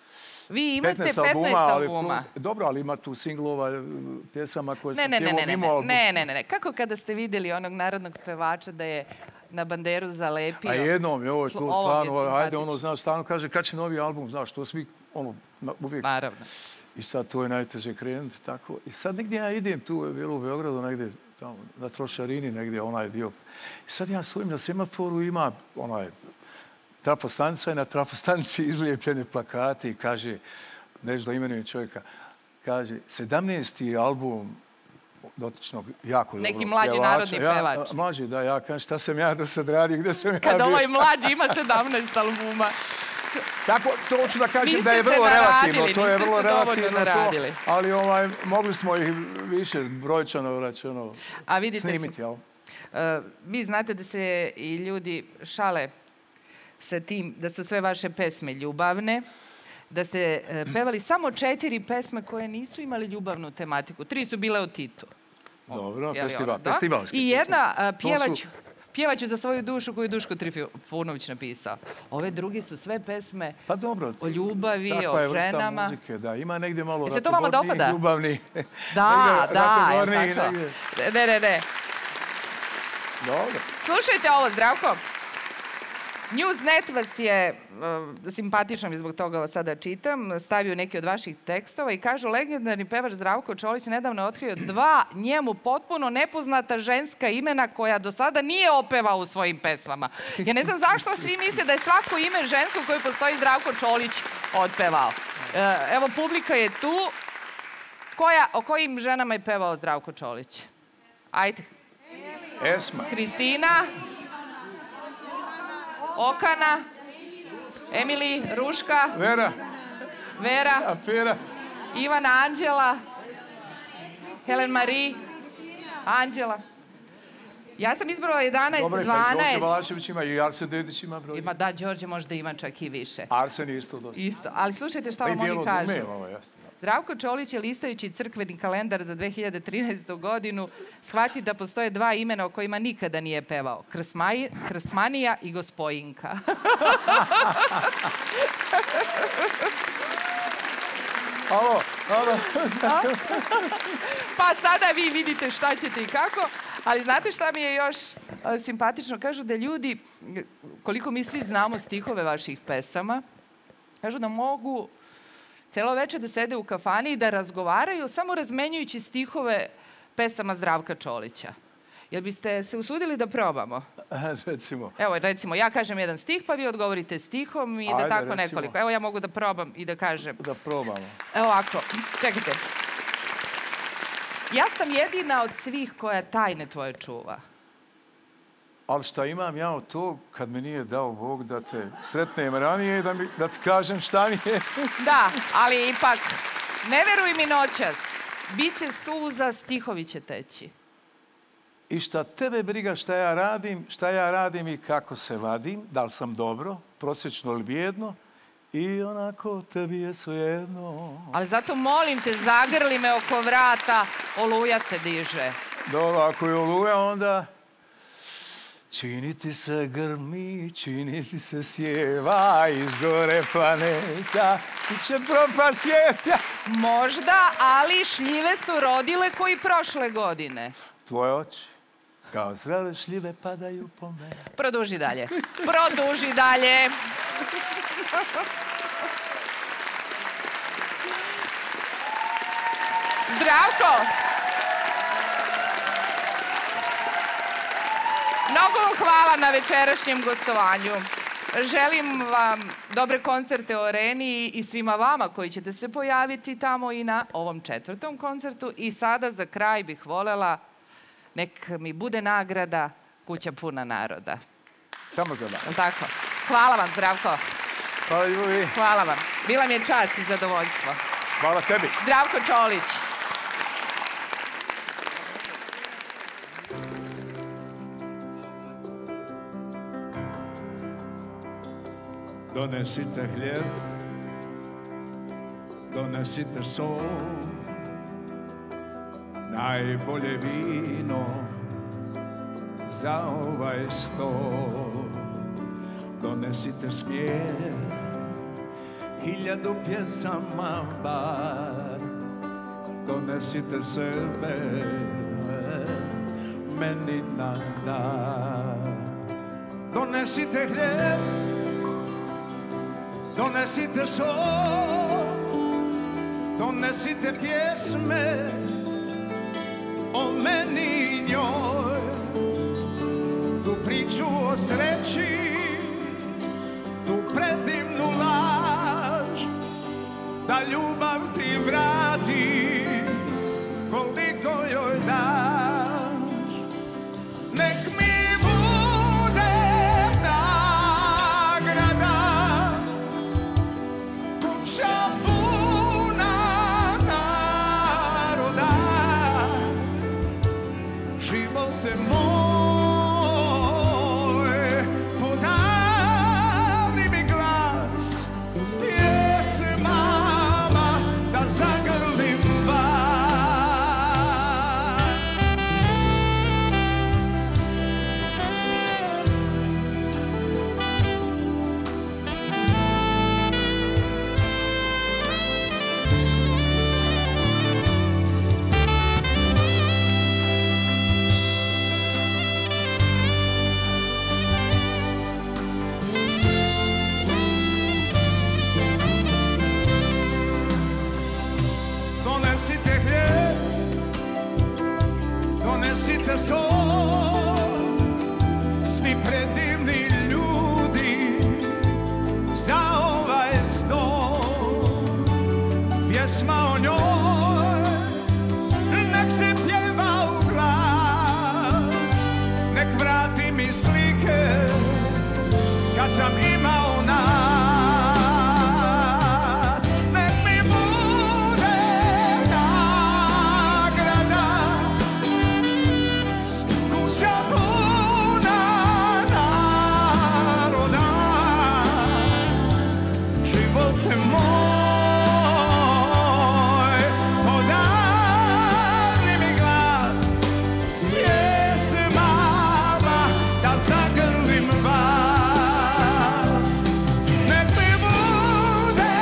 Vi imate petnaest albuma. Dobro, ali ima tu singlova pjesama koje sam pjevao mimo albuma. Ne, ne, ne. Kako kada ste vidjeli onog narodnog pevača da je na banderu zalepio? A jednom, ovo je to stvarno, ajde, ono, znaš, stvarno kaže kad će novi album, znaš, to svi, ono, uvijek. Naravno. I sad to je najteže krenuti, tako. I sad negdje ja idem, tu je bilo u Beogradu, negdje tamo, na Trošarini, negdje onaj dio. I sad ja stojim na semaforu, ima onaj trafostanica i na trafostanici izlijepljene plakate i kaže, nešto da imenuje čovjeka, kaže, sedamnaesti album dotičnog, jako dobro. Neki mlađi narodni pevač. Ja, mlađi, da, ja kažem, šta sam ja do sad radio, gdje sam ja bio. Kad ovaj mlađi ima sedamnaest albuma. Tako, to hoću da kažem da je vrlo relativno. To je vrlo relativno to, ali ovaj, mogli smo ih više brojčano račeno snimiti. Vi znate da se i ljudi šale sa tim da su sve vaše pesme ljubavne. da ste pevali samo četiri pesme koje nisu imali ljubavnu tematiku. Tri su bile o Titu. Dobro, festivalski. I jedna pjevaću. Pjevaću za svoju dušu koju je Duško Trifunović napisao. Ove drugi su sve pesme o ljubavi, o ženama. Muzike, da. Ima negdje malo ratogorniji, ljubavni. Da, da. Ne, ne, ne. Dobro. Slušajte ovo, Zdravko. Newsnet vas je, simpatično mi zbog toga sada čitam, stavio neki od vaših tekstova i kažu legendarni pevač Zdravko Čolić nedavno je otkrio dva njemu potpuno nepoznata ženska imena koja do sada nije opevao u svojim pesmama. Ja ne znam zašto svi misle da je svako ime žensko koje postoji Zdravko Čolić otpevao. Evo, publika je tu. O kojim ženama je pevao Zdravko Čolić? Ajde. Esma. Kristina. Okana, Emili, Ruška, Vera, Vera, Afera, Ivana, Anđela, Helen Marie, Anđela. Ja sam izbrala jedanaest, dvanaest. Dobre, pa Đorđe Balašević ima i Arsen Dedić ima broj. Ima, da, Đorđe možda ima čak i više. Arsen je isto dosta. Isto, ali slušajte šta vam oni kažu. Zdravko Čolić je listajući crkveni kalendar za dve hiljade trinaestu. godinu shvatio da postoje dva imena o kojima nikada nije pevao. Krsmanija i Gospojinka. Alo, alo. Pa sada vi vidite šta ćete i kako, ali znate šta mi je još simpatično? Kažu da ljudi, koliko mi svi znamo stihove vaših pesama, kažu da mogu celo večer da sede u kafani i da razgovaraju samo razmenjujući stihove pesama Zdravka Čolića. Jel biste se usudili da probamo? Recimo. Evo, recimo, ja kažem jedan stih, pa vi odgovorite stihom i da tako nekoliko. Evo, ja mogu da probam i da kažem. Da probamo. Evo ovako, čekajte. Ja sam jedina od svih koja tajne tvoje čuva. Ali šta imam ja od tog kad mi nije dao Bog da te sretnem ranije i da ti kažem šta mi je? Da, ali ipak, ne veruj mi noćas, bit će suza, stihovi će teći. I šta tebe briga šta ja radim, šta ja radim i kako se vadim, da li sam dobro, prosječno ili bijedno, i onako tebi je svejedno. Ali zato molim te, zagrli me oko vrata, oluja se diže. Dobro, ako je oluja, onda... Činiti se grmi, činiti se sjeva, izgore planeta, i će propast svijeta. Možda, ali šljive su rodile koji prošle godine. Tvoje oči, kao zrele šljive, padaju po mene. Produži dalje. Produži dalje. Zdravko! Mnogo vam hvala na večerašnjem gostovanju. Želim vam dobre koncerte u Areni i svima vama koji ćete se pojaviti tamo i na ovom četvrtom koncertu. I sada za kraj bih voljela, nek mi bude nagrada Kuća puna naroda. Samo za vas. Tako. Hvala vam, Zdravko. Hvala, Ljubi. Hvala vam. Bila mi je čast i zadovoljstvo. Hvala tebi. Zdravko Čolić. Donesite hljeb, donesite sol, najbolje vino za ovaj stol. Donesite smijeh, hiljadu pjesama bar, donesite sebe meni na dar. Donesite hljeb, donesite sol, donesite pjesme o meni i njoj, tu priču o sreći, tu predivnu laž, da ljubav ti vrati koliko joj daš. Nek mi puna naroda, živote moj, podari mi glas, pjesma sol, svi predivni ljudi za ovaj stol. Pjesma o njoj nek se pjeva u glas, nek vrati mi slike kad sam imao nas. Nek mi bude nagrada kuća puna naroda. Živote moj, podari mi glas, pjesmama da zagrlim vas. Nek mi bude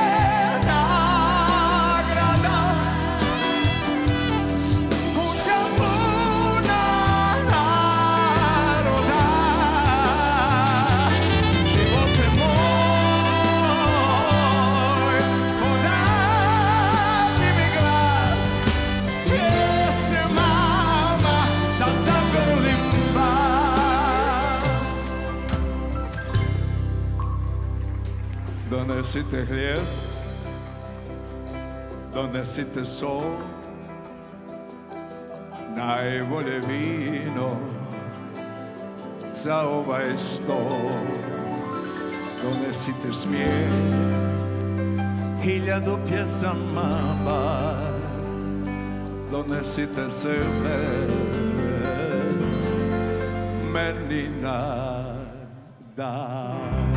nagrada kuća puna naroda. Živote moj, podari mi glas, pjesmama da zagrlim vas. Donesite hljeb, donesite sol, najbolje vino za ovaj stol. Donesite smijeh, hiljadu pjesama bar, donesite sebe meni na dan.